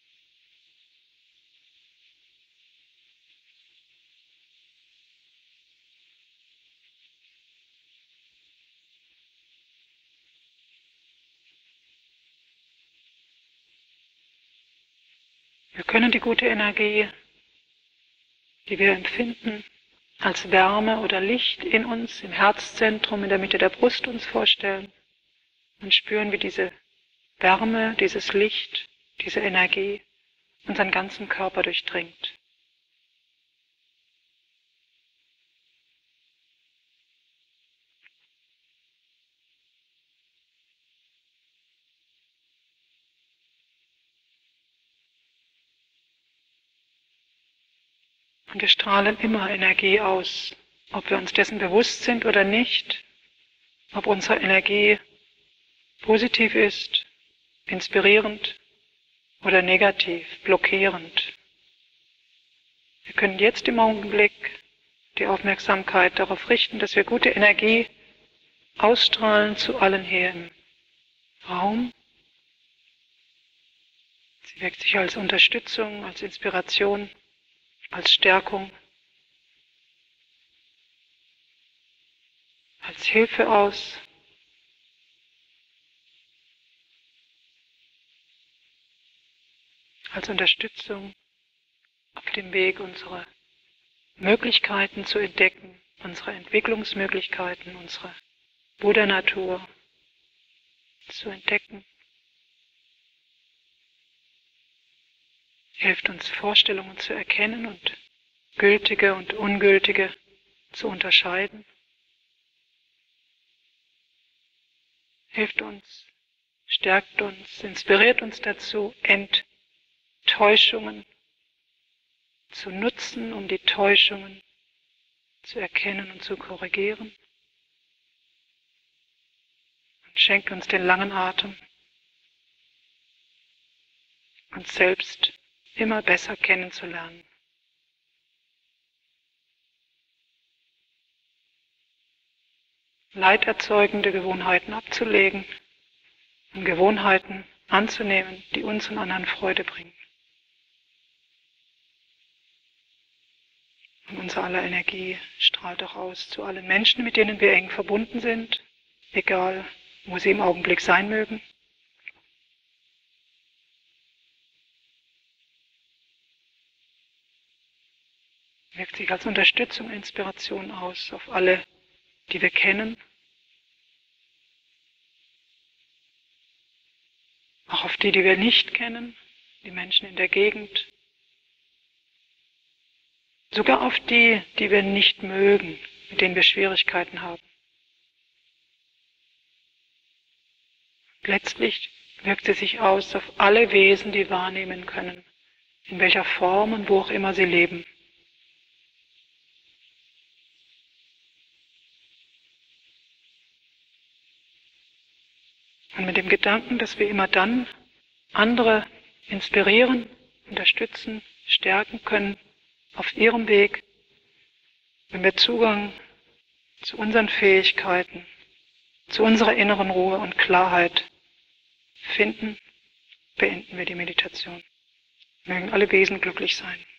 Wir können die gute Energie, die wir empfinden, als Wärme oder Licht in uns, im Herzzentrum, in der Mitte der Brust uns vorstellen und spüren, wie diese Wärme, dieses Licht, diese Energie unseren ganzen Körper durchdringt. Und wir strahlen immer Energie aus, ob wir uns dessen bewusst sind oder nicht, ob unsere Energie positiv ist, inspirierend oder negativ, blockierend. Wir können jetzt im Augenblick die Aufmerksamkeit darauf richten, dass wir gute Energie ausstrahlen zu allen hier im Raum. Sie wirkt sich als Unterstützung, als Inspiration, als Stärkung, als Hilfe aus. Als Unterstützung auf dem Weg, unsere Möglichkeiten zu entdecken, unsere Entwicklungsmöglichkeiten, unsere Buddha-Natur zu entdecken. Hilft uns, Vorstellungen zu erkennen und gültige und ungültige zu unterscheiden. Hilft uns, stärkt uns, inspiriert uns dazu, Enttäuschungen zu nutzen, um die Täuschungen zu erkennen und zu korrigieren. Und schenkt uns den langen Atem, uns selbst immer besser kennenzulernen. Leiderzeugende Gewohnheiten abzulegen und Gewohnheiten anzunehmen, die uns und anderen Freude bringen. Und unser aller Energie strahlt auch aus zu allen Menschen, mit denen wir eng verbunden sind, egal wo sie im Augenblick sein mögen. Wirkt sich als Unterstützung, Inspiration aus auf alle, die wir kennen, auch auf die, die wir nicht kennen, die Menschen in der Gegend, sogar auf die, die wir nicht mögen, mit denen wir Schwierigkeiten haben. Letztlich wirkt sie sich aus auf alle Wesen, die wahrnehmen können, in welcher Form und wo auch immer sie leben. Und mit dem Gedanken, dass wir immer dann andere inspirieren, unterstützen, stärken können auf ihrem Weg, wenn wir Zugang zu unseren Fähigkeiten, zu unserer inneren Ruhe und Klarheit finden, beenden wir die Meditation. Mögen alle Wesen glücklich sein.